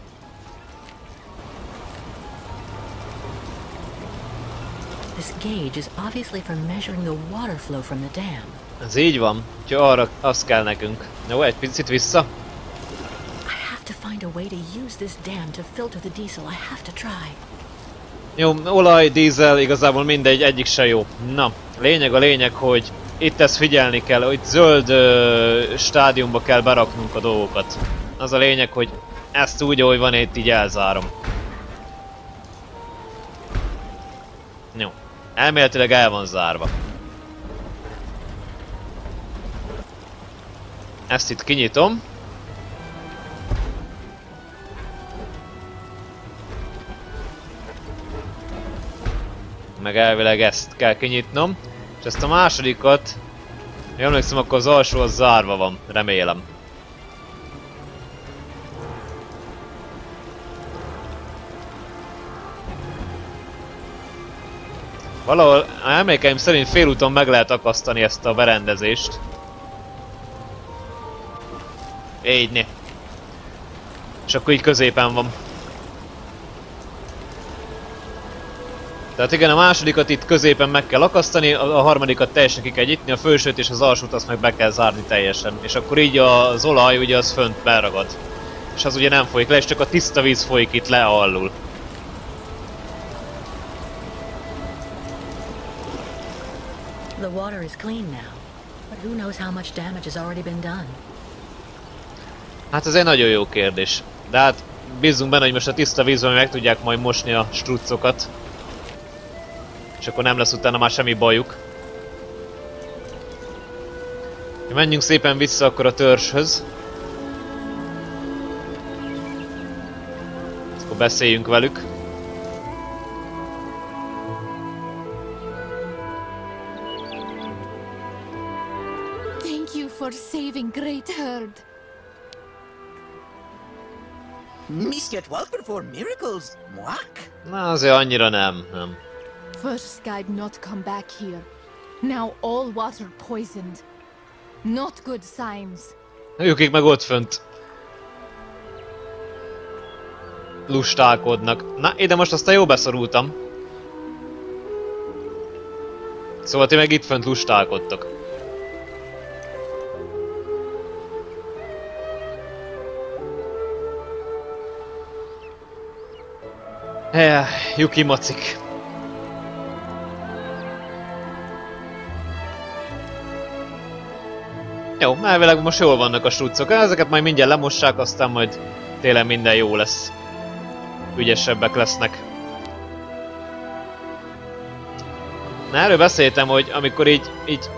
This gauge is obviously for measuring the water flow from the dam. Ez így van, úgyhogy arra az kell nekünk. Jó, egy picit vissza. I have to find a way to use this dam to filter the diesel. I have to try. Jó, olaj, dízel, igazából mindegy, egyik se jó. Na, lényeg a lényeg, hogy itt ezt figyelni kell, hogy zöld ö, stádiumba kell beraknunk a dolgokat. Az a lényeg, hogy ezt úgy, ahogy van, itt így elzárom. Jó. Elméletileg el van zárva. Ezt itt kinyitom. Meg elvileg ezt kell kinyitnom. És ezt a másodikat, ha emlékszem, akkor az alsó az zárva van, remélem. Valahol, emlékeim szerint félúton meg lehet akasztani ezt a berendezést. Így né. És akkor így középen van. Tehát igen, a másodikat itt középen meg kell akasztani, a harmadikat teljesen ki kell nyitni, a felsőt és az alsót azt meg be kell zárni teljesen. És akkor így az olaj ugye az fönt beragad. És az ugye nem folyik le, és csak a tiszta víz folyik itt le alul. The water is clean now, but who knows how much damage has already been done. Hát ez egy nagyon jó kérdés. De hát bízunk benne, hogy most a tiszta vízben meg tudják majd mosni a struccokat. És akkor nem lesz utána már semmi bajuk. Menjünk szépen vissza akkor a törzshöz. Akkor beszéljünk velük. Thank you for saving Great Herd. Miss Ketwalker for miracles, muak? Na azért annyira nem, nem. First guide not come back here. Now all water poisoned. Not good signs. Őkik meg ott fönt lustálkodnak. Na, ide most aztán jó beszorultam. Szóval ti meg itt fönt lustálkodtok. Eh, Yuki macik. Jó, elvileg most jól vannak a struccok. Ezeket majd mindjárt lemossák, aztán majd télen minden jó lesz. Ügyesebbek lesznek. Na, erről beszéltem, hogy amikor így, így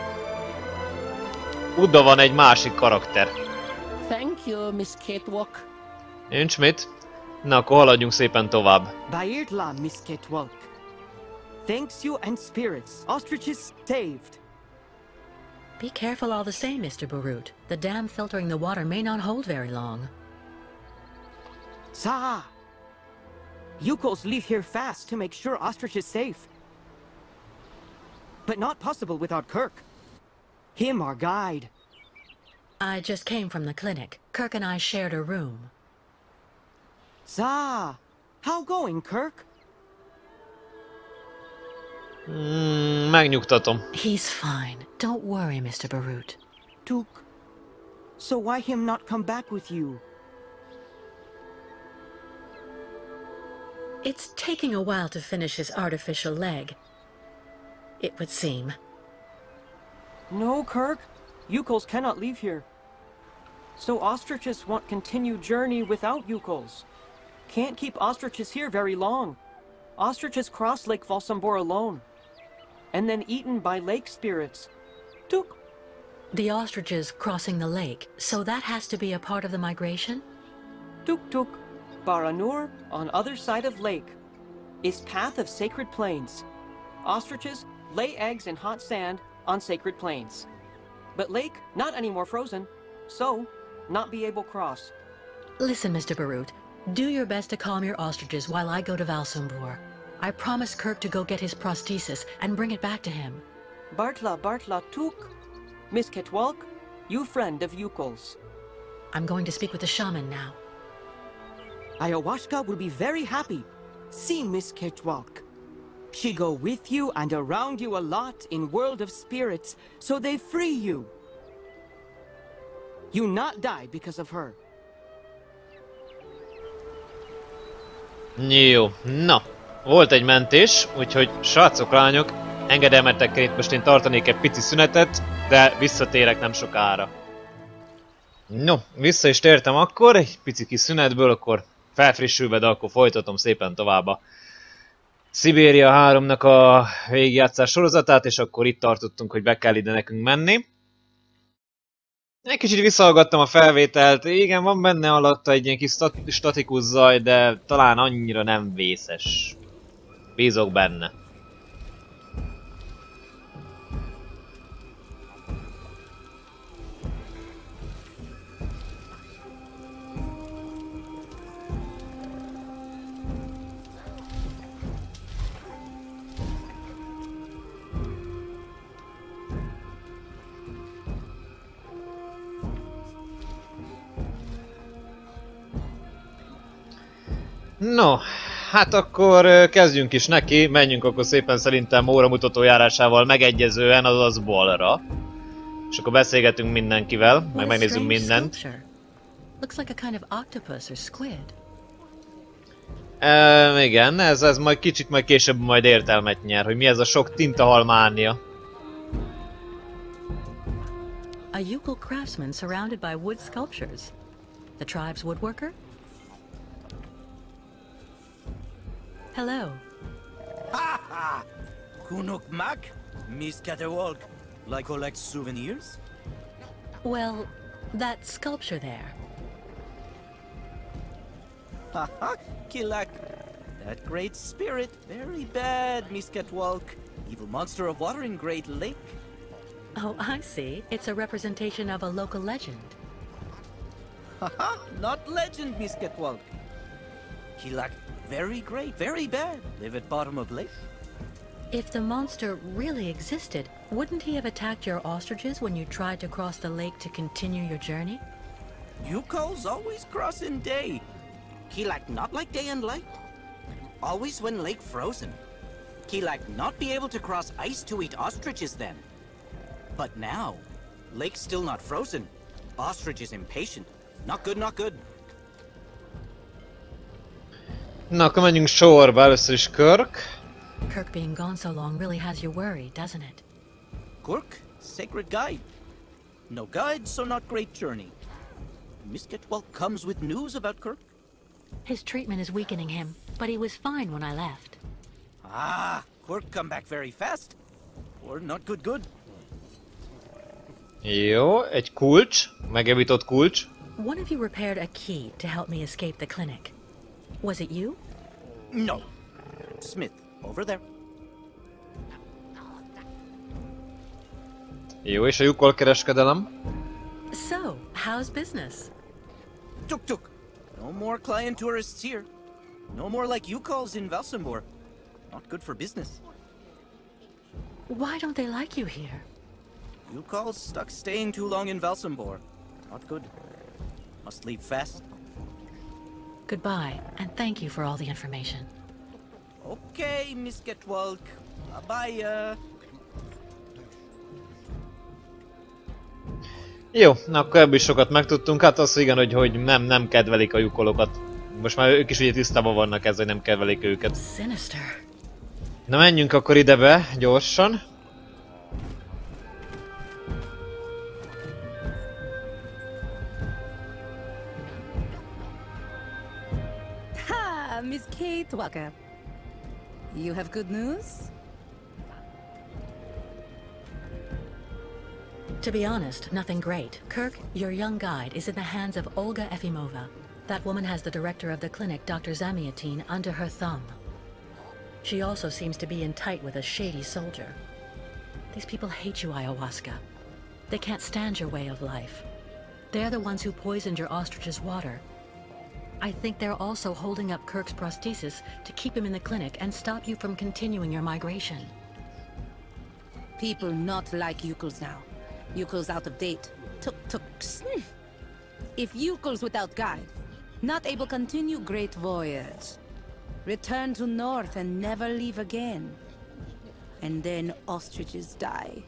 útban van egy másik karakter. Thank you, Miss Catewalk. Nincs mit? Na, akkor haladjunk szépen tovább. Bairtla, Miss Ketwalk. Thanks you and spirits. Ostriches saved. Be careful all the same, Mister Barut. The dam filtering the water may not hold very long. Sa! Yukos leave here fast to make sure Ostrich is safe. But not possible without Kirk. Him our guide. I just came from the clinic. Kirk and I shared a room. Sa! How going, Kirk? Mm, megnyugtatom. He's fine. Don't worry, Mister Barut. Tuk. So why him not come back with you? It's taking a while to finish his artificial leg. It would seem. No, Kirk. Yukos cannot leave here. So ostriches want continued journey without Yukos. Can't keep ostriches here very long. Ostriches cross Lake Valsambor alone. And then eaten by lake spirits. Tuk. The ostriches crossing the lake, so that has to be a part of the migration? Tuk tuk. Baranur, on other side of lake, is path of sacred plains. Ostriches lay eggs in hot sand on sacred plains. But lake, not anymore frozen, so not be able cross. Listen, Mister Barut, do your best to calm your ostriches while I go to Valsambor. I promised Kirk to go get his prosthesis and bring it back to him. Bartla, Bartla, Tuk. Miss Ketwalk, you friend of Yukos. I'm going to speak with the shaman now. Ayahuasca will be very happy. See Miss Ketwalk. She go with you and around you a lot in World of Spirits, so they free you. You not die because of her. Jó, na. Volt egy mentés, úgyhogy srácok, lányok, engedelmetekkel itt most én tartanék egy pici szünetet, de visszatérek nem sokára. No, vissza is tértem akkor, egy pici kis szünetből, akkor felfrissülve, de akkor folytatom szépen tovább a Szibéria háromnak a végigjátszás sorozatát, és akkor itt tartottunk, hogy be kell ide nekünk menni. Egy kicsit visszahallgattam a felvételt, igen, van benne alatta egy ilyen kis stat statikus zaj, de talán annyira nem vészes. Bízok benne. No, hát akkor kezdjünk is neki, menjünk akkor szépen szerintem óramutató járásával megegyezően, azaz balra. És akkor beszélgetünk mindenkivel, meg megnézzünk mindent. Looks like a kind of octopus or squid. E, igen, ez, ez majd kicsit majd később majd értelmet nyer, hogy mi ez a sok tintahalmánia. A Yukol craftsman surrounded by wood sculptures. The tribe's woodworker? Hello. Ha ha! Kunuk Mak? Miss Ketwalk. Like collect souvenirs? Well, that sculpture there. Ha ha! Kilak. That great spirit. Very bad, Miss Ketwalk. Evil monster of water in Great Lake. Oh, I see. It's a representation of a local legend. Ha ha! Not legend, Miss Ketwalk. Kilak. Very great, very bad. Live at bottom of lake. If the monster really existed, wouldn't he have attacked your ostriches when you tried to cross the lake to continue your journey? Yukos always cross in day. Kilak not like day and light. Always when lake frozen. Kilak not be able to cross ice to eat ostriches then. But now, lake still not frozen. Ostrich is impatient. Not good, not good. Na, akkor menjünk sorba, először is Kirk. Kirk being gone so long really has you worried, doesn't it? Kirk, sacred guide. No guide, so not great journey. Miss Ketwalk comes with news about Kirk? His treatment is weakening him, but he was fine when I left. Ah, Kirk come back very fast. Or not good good. Jó, egy kulcs, megjavított kulcs. One of you repaired a key to help me escape the clinic. Was it you? No. Smith, over there. Jó, és a lyukkal kereskedelem? So, how's business? Tuk tuk. No more client tourists here. No more like Yukols in Valsambor. Not good for business. Why don't they like you here? Yukols stuck staying too long in Valsambor. Not good. Must leave fast. Goodbye, and thank you for all the information. Okay, Miss Getwalk. Bye. Uh... Jó, na akkor ebből is sokat megtudtunk. Hát az igen, hogy, hogy nem, nem kedvelik a lyukolokat. Most már ők is ugye tisztában vannak ezzel, hogy nem kedvelik őket. Sinister. Na menjünk akkor ide be, gyorsan. Ha, Miss Kate Walker. You have good news? To be honest, nothing great. Kirk, your young guide is in the hands of Olga Efimova. That woman has the director of the clinic, Doctor Zamiatine, under her thumb. She also seems to be in tight with a shady soldier. These people hate you, Ayahuasca. They can't stand your way of life. They're the ones who poisoned your ostrich's water. I think they're also holding up Kirk's prosthesis to keep him in the clinic and stop you from continuing your migration. People not like Yukols now. Yukols out of date. Tuk-tuks. If Yukols without guide, not able to continue great voyage. Return to north and never leave again. And then ostriches die.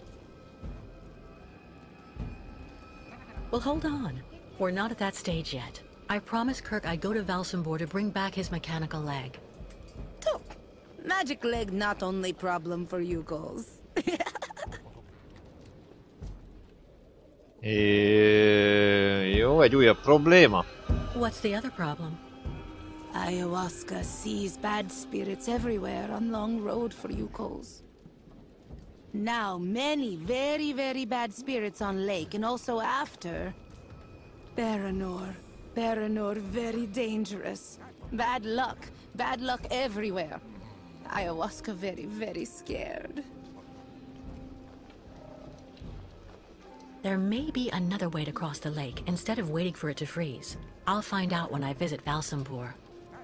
Well, hold on. We're not at that stage yet. I promised Kirk I'd go to Valsambor to bring back his mechanical leg. Tuk! Magic leg not only problem for Yukols. É, jó, egy újabb probléma. What's the other problem? Ayahuasca sees bad spirits everywhere on Long Road for Yukols. Now many very, very bad spirits on lake and also after. Baranor. Baranor very dangerous. Bad luck. Bad luck everywhere. Ayahuasca very, very scared. There may be another way to cross the lake instead of waiting for it to freeze. I'll find out when I visit Valsambor.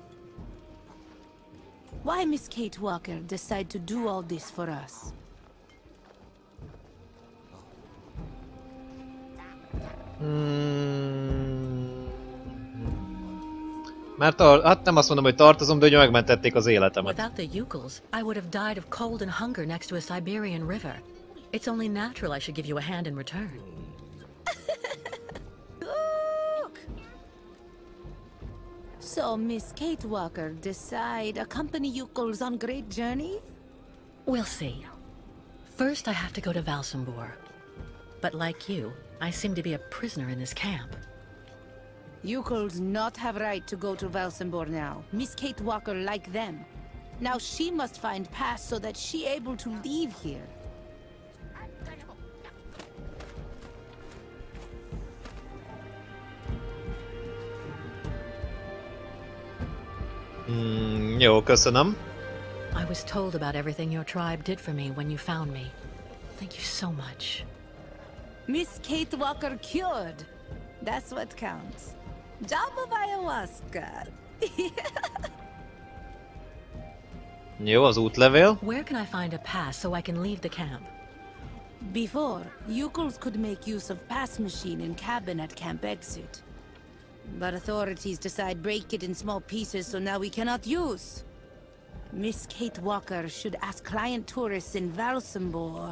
Why Miss Kate Walker decide to do all this for us? Hmm. Mert hát nem azt mondom, hogy tartozom, de hogy megmentették az életemet. Without the Yukols, I would have died of cold and hunger next to a Siberian river. It's only natural I should give you a hand in return. Look! So Miss Kate Walker decide accompany Yukols on great journey? We'll see. First I have to go to Valsambor. But like you, I seem to be a prisoner in this camp. Yukols not have right to go to Valsambor now. Miss Kate Walker like them. Now she must find pass so that she able to leave here. Mm, jó, köszönöm. I was told about everything your tribe did for me when you found me. Thank you so much. Miss Kate Walker cured. That's what counts. Job of Ayahuasca. Jó, az útlevél. Where can I find a pass so I can leave the camp? Before, Yukols could make use of pass machine in cabin at camp exit. But authorities decide break it in small pieces, so now we cannot use. Miss Kate Walker should ask client tourists in Valsambor.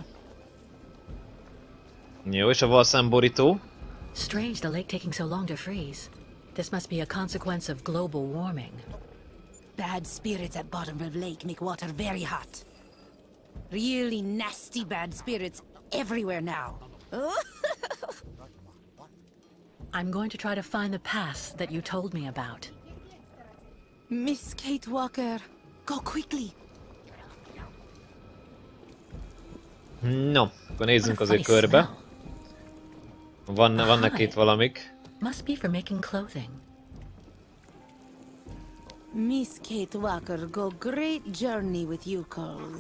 Jó, és a Valsambori tó? Strange the lake taking so long to freeze. This must be a consequence of global warming. Bad spirits at bottom of lake make water very hot. Really nasty bad spirits everywhere now. I'm going to try to find the pass that you told me about. Miss Kate Walker, go quickly. No, akkor nézzünk azért körbe. Van, vannak itt valamik. Must be for making clothing. Miss Kate Walker go great journey with Yukos.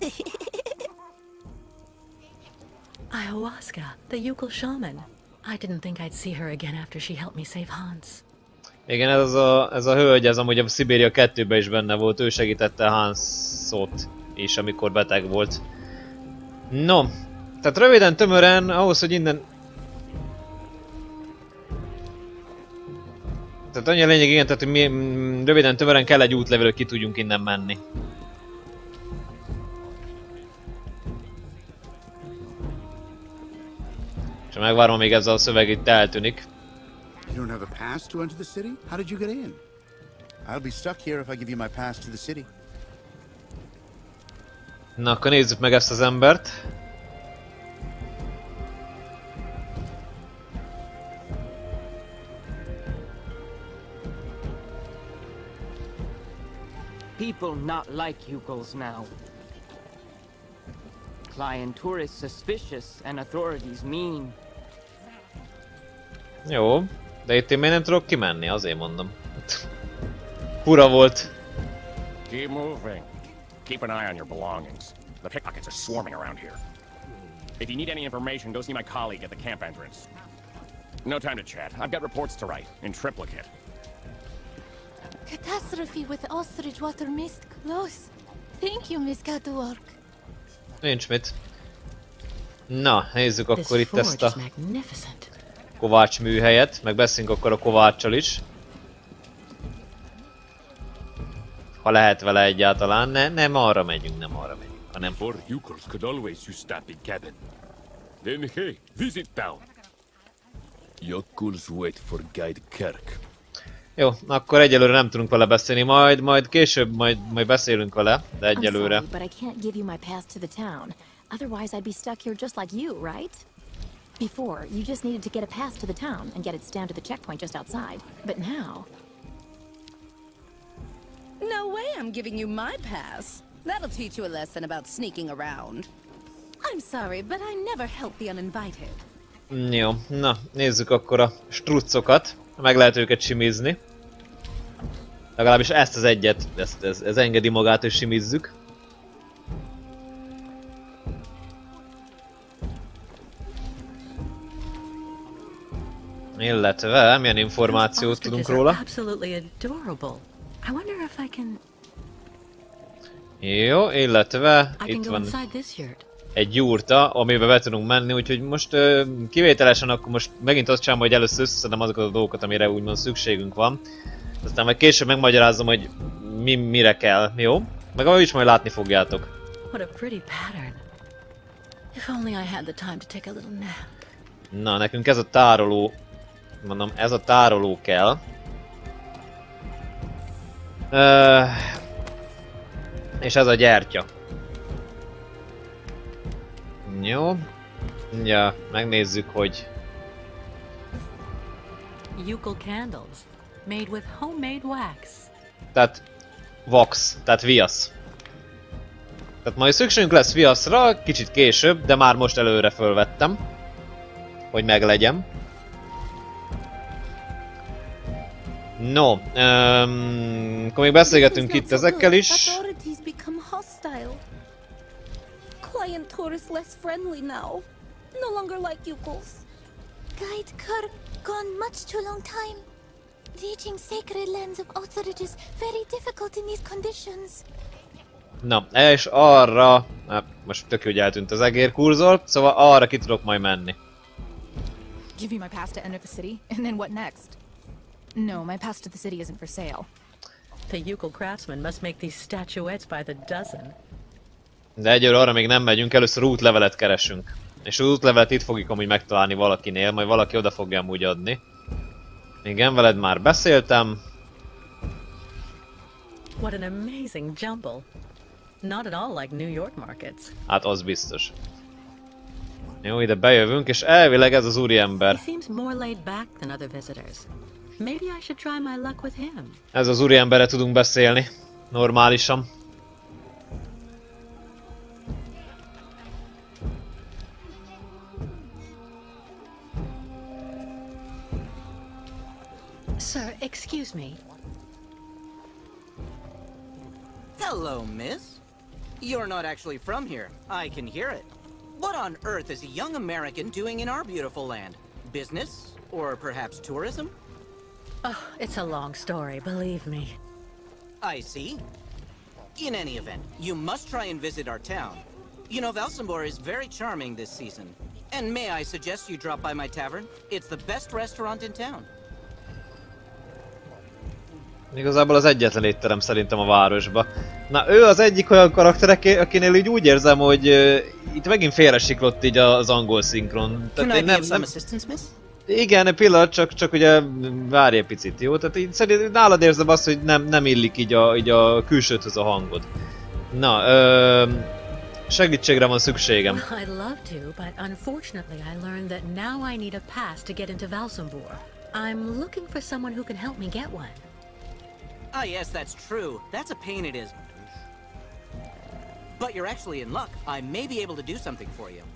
Ayahuasca, the Yukol shaman. I didn't think I'd see her again after she helped me save Hans. Igen, ez a, ez a hölgy, ez amúgy a Szibéria kettőben is benne volt, ő segítette Hanszot is, amikor beteg volt. No, tehát röviden, tömören, ahhoz, hogy innen... Tehát annyi a lényeg, igen, tehát hogy mi röviden, tömören kell egy útlevél, hogy ki tudjunk innen menni. És megvárom, amíg ez a szöveg itt eltűnik. You don't have a pass to enter the city? How did you get in? I'll be stuck here if I give you my pass to the city. Na, akkor nézzük meg ezt az embert. People not like Yukols now. Clientele is suspicious and authorities mean. Jó, de itt én még nem tudok kimenni, azért mondom. Fura volt. Keep moving. Keep an eye on your belongings. The pickpockets are swarming around here. If you need any information, go see my colleague at the camp entrance. No time to chat. I've got reports to write, in triplicate. Catastrophe with Ostrich Water Mist close. Thank you, Miss Catwalk. Nincs mit. Na, nézzük akkor itt ezt a Kovács műhelyet, meg beszélünk akkor a Kováccsal is. Ha lehet vele egyáltalán, ne, nem arra megyünk, nem arra megyünk, hanem... For Yukols could always use that cabin. Then hey, visit town. Yukols wait for Guide Kirk. Jó, akkor egyelőre nem tudunk vele beszélni, majd, majd később majd, majd beszélünk vele, de egyelőre. I'm sorry, but I can't give you my pass to the town. Otherwise I'd be stuck here just like you, right? Before, you just needed to get a pass to the town and get it stamped at the checkpoint just outside. But now... No way I'm giving you my pass. That'll teach you a lesson about sneaking around. I'm sorry, but I never help the uninvited. Jó, na, nézzük akkor a struccokat. Meg lehet őket simizni. Legalábbis ezt az egyet, ezt, ez, ez engedi magát, hogy simizzük. Illetve, milyen információt tudunk róla? Jó, illetve itt van egy jurta, amiben be tudunk menni, úgyhogy most ö, kivételesen akkor most megint azt csinálom, hogy először összeszedem azokat a dolgokat, amire úgymond szükségünk van. Aztán majd később megmagyarázom, hogy mi mire kell, jó? Meg ahogy is majd látni fogjátok. What a pretty pattern. If only I had the time to take a little nap. Na, nekünk ez a tároló, mondom, ez a tároló kell. Ö, és ez a gyertya. Jó. Ja, megnézzük, hogy... Yukol candles, made with homemade wax. Tehát wax, tehát viasz. Tehát majd szükségünk lesz viaszra, kicsit később, de már most előre fölvettem, hogy meglegyem. No, um, akkor még beszélgetünk itt ezekkel is. Clientele is less friendly now. No longer like Yukols. Guide Kirk gone much too long time. Reaching sacred lands of Ostrich is very difficult in these conditions. Na, és arra... Hát, most tök jó, hogy eltűnt az egérkurzor, szóval arra ki tudok majd menni. Give you my pass to enter the city, and then what next? No, my pass to the city isn't for sale. The Yukol craftsmen must make these statuettes by the dozen. De egyelőre arra még nem megyünk, először útlevelet keresünk. És az útlevelet itt fogjuk amúgy megtalálni valakinél, majd valaki oda fogja amúgy adni. Igen, veled már beszéltem. What an amazing jumble. Not at all like New York markets. Hát az biztos. Jó, ide bejövünk, és elvileg ez az úriember. He seems more laid back than other visitors. Maybe I should try my luck with him. Ez az úriemberre tudunk beszélni. Normálisan. Sir, excuse me. Hello, miss. You're not actually from here. I can hear it. What on earth is a young American doing in our beautiful land? Business? Or perhaps tourism? Oh, it's a long story, believe me. I see. In any event, you must try and visit our town. You know, Valsambor is very charming this season. And may I suggest you drop by my tavern? It's the best restaurant in town. Igazából az egyetlen étterem szerintem a városba. Na, ő az egyik olyan karakter, akinél így úgy érzem, hogy uh, itt megint félresiklott így az angol szinkron. Tehát én nem, nem... Igen, egy pillanat, csak, csak ugye várj egy picit, jó? Tehát így szerintem nálad érzem azt, hogy nem, nem illik így a, így a külsődhöz a hangod. Na, ö, segítségre van szükségem. I'd love to, but unfortunately I learned that now I need a pass to get into Valsambor. I'm looking for someone who can help me get one. Ah yes, that's true. That's a pain it is. But you're actually in luck. I may be able to do something for you.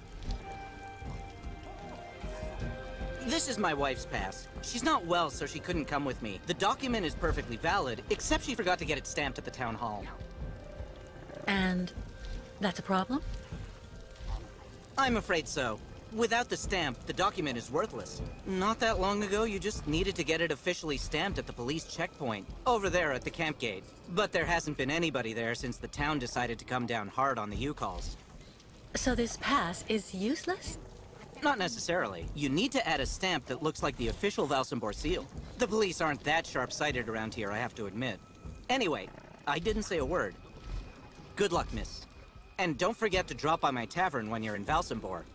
This is my wife's pass. She's not well, so she couldn't come with me. The document is perfectly valid, except she forgot to get it stamped at the town hall. And that's a problem? I'm afraid so. Without the stamp, the document is worthless. Not that long ago, you just needed to get it officially stamped at the police checkpoint, over there at the camp gate. But there hasn't been anybody there since the town decided to come down hard on the U-Calls. So this pass is useless? Not necessarily. You need to add a stamp that looks like the official Valsambor seal. The police aren't that sharp-sighted around here, I have to admit. Anyway, I didn't say a word. Good luck, miss. And don't forget to drop by my tavern when you're in Valsambor.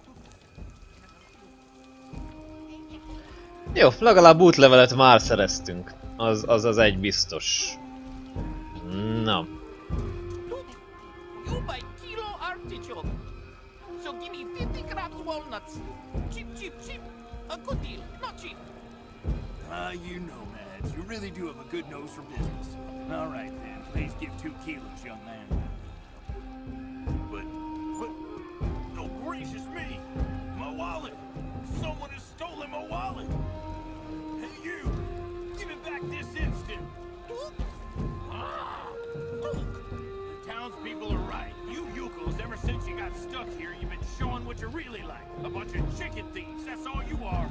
Jó, legalább útlevelet már szereztünk. Az az, az egy biztos. Na. You buy kilo artichoke. So give me fifty grams walnuts. Cheap, cheap, cheap. A good deal, not cheap. Ah, uh, you know, Mads, you really do have a good nose for business. All right, then. Please give two kilos, young man. But, but, oh, gracious me! My wallet! Someone has stolen my wallet! Hey, you! Give it back this instant! Ah, the townspeople are right. You Yukos, ever since you got stuck here, you've been showing what you're really like. A bunch of chicken thieves, that's all you are.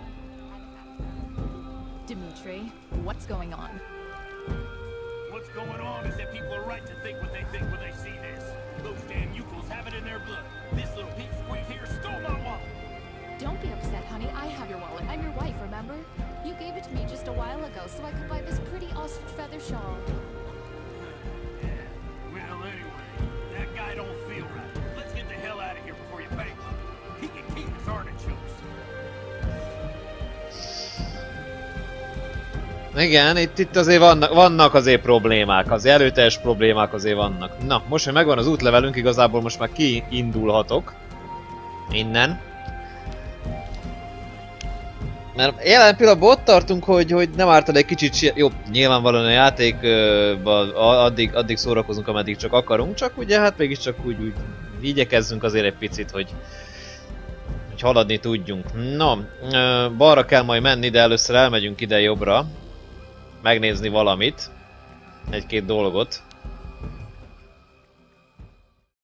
Dimitri, what's going on? What's going on is that people are right to think what they think when they see this. Those damn Yukos have it in their blood. This little pipsqueak here stole my wallet. Don't be upset, honey. I have your wallet. I'm your wife, remember? You gave it to me just a while ago so I could buy this pretty ostrich feather shawl. Yeah. Well, anyway, that guy don't feel right. Let's get the hell out of here before you bankrupt. He can keep his artichokes. Igen, itt, itt azért vannak, vannak azért problémák, az erőteljes problémák azért vannak. Na, most, hogy megvan az útlevelünk, igazából most már kiindulhatok. Innen. Mert jelen pillanatban ott tartunk, hogy, hogy nem ártad egy kicsit, jó, nyilvánvalóan a játékban addig, addig szórakozunk, ameddig csak akarunk, csak ugye hát mégiscsak úgy, úgy igyekezzünk azért egy picit, hogy, hogy haladni tudjunk. No, balra kell majd menni, de először elmegyünk ide jobbra. Megnézni valamit. Egy-két dolgot.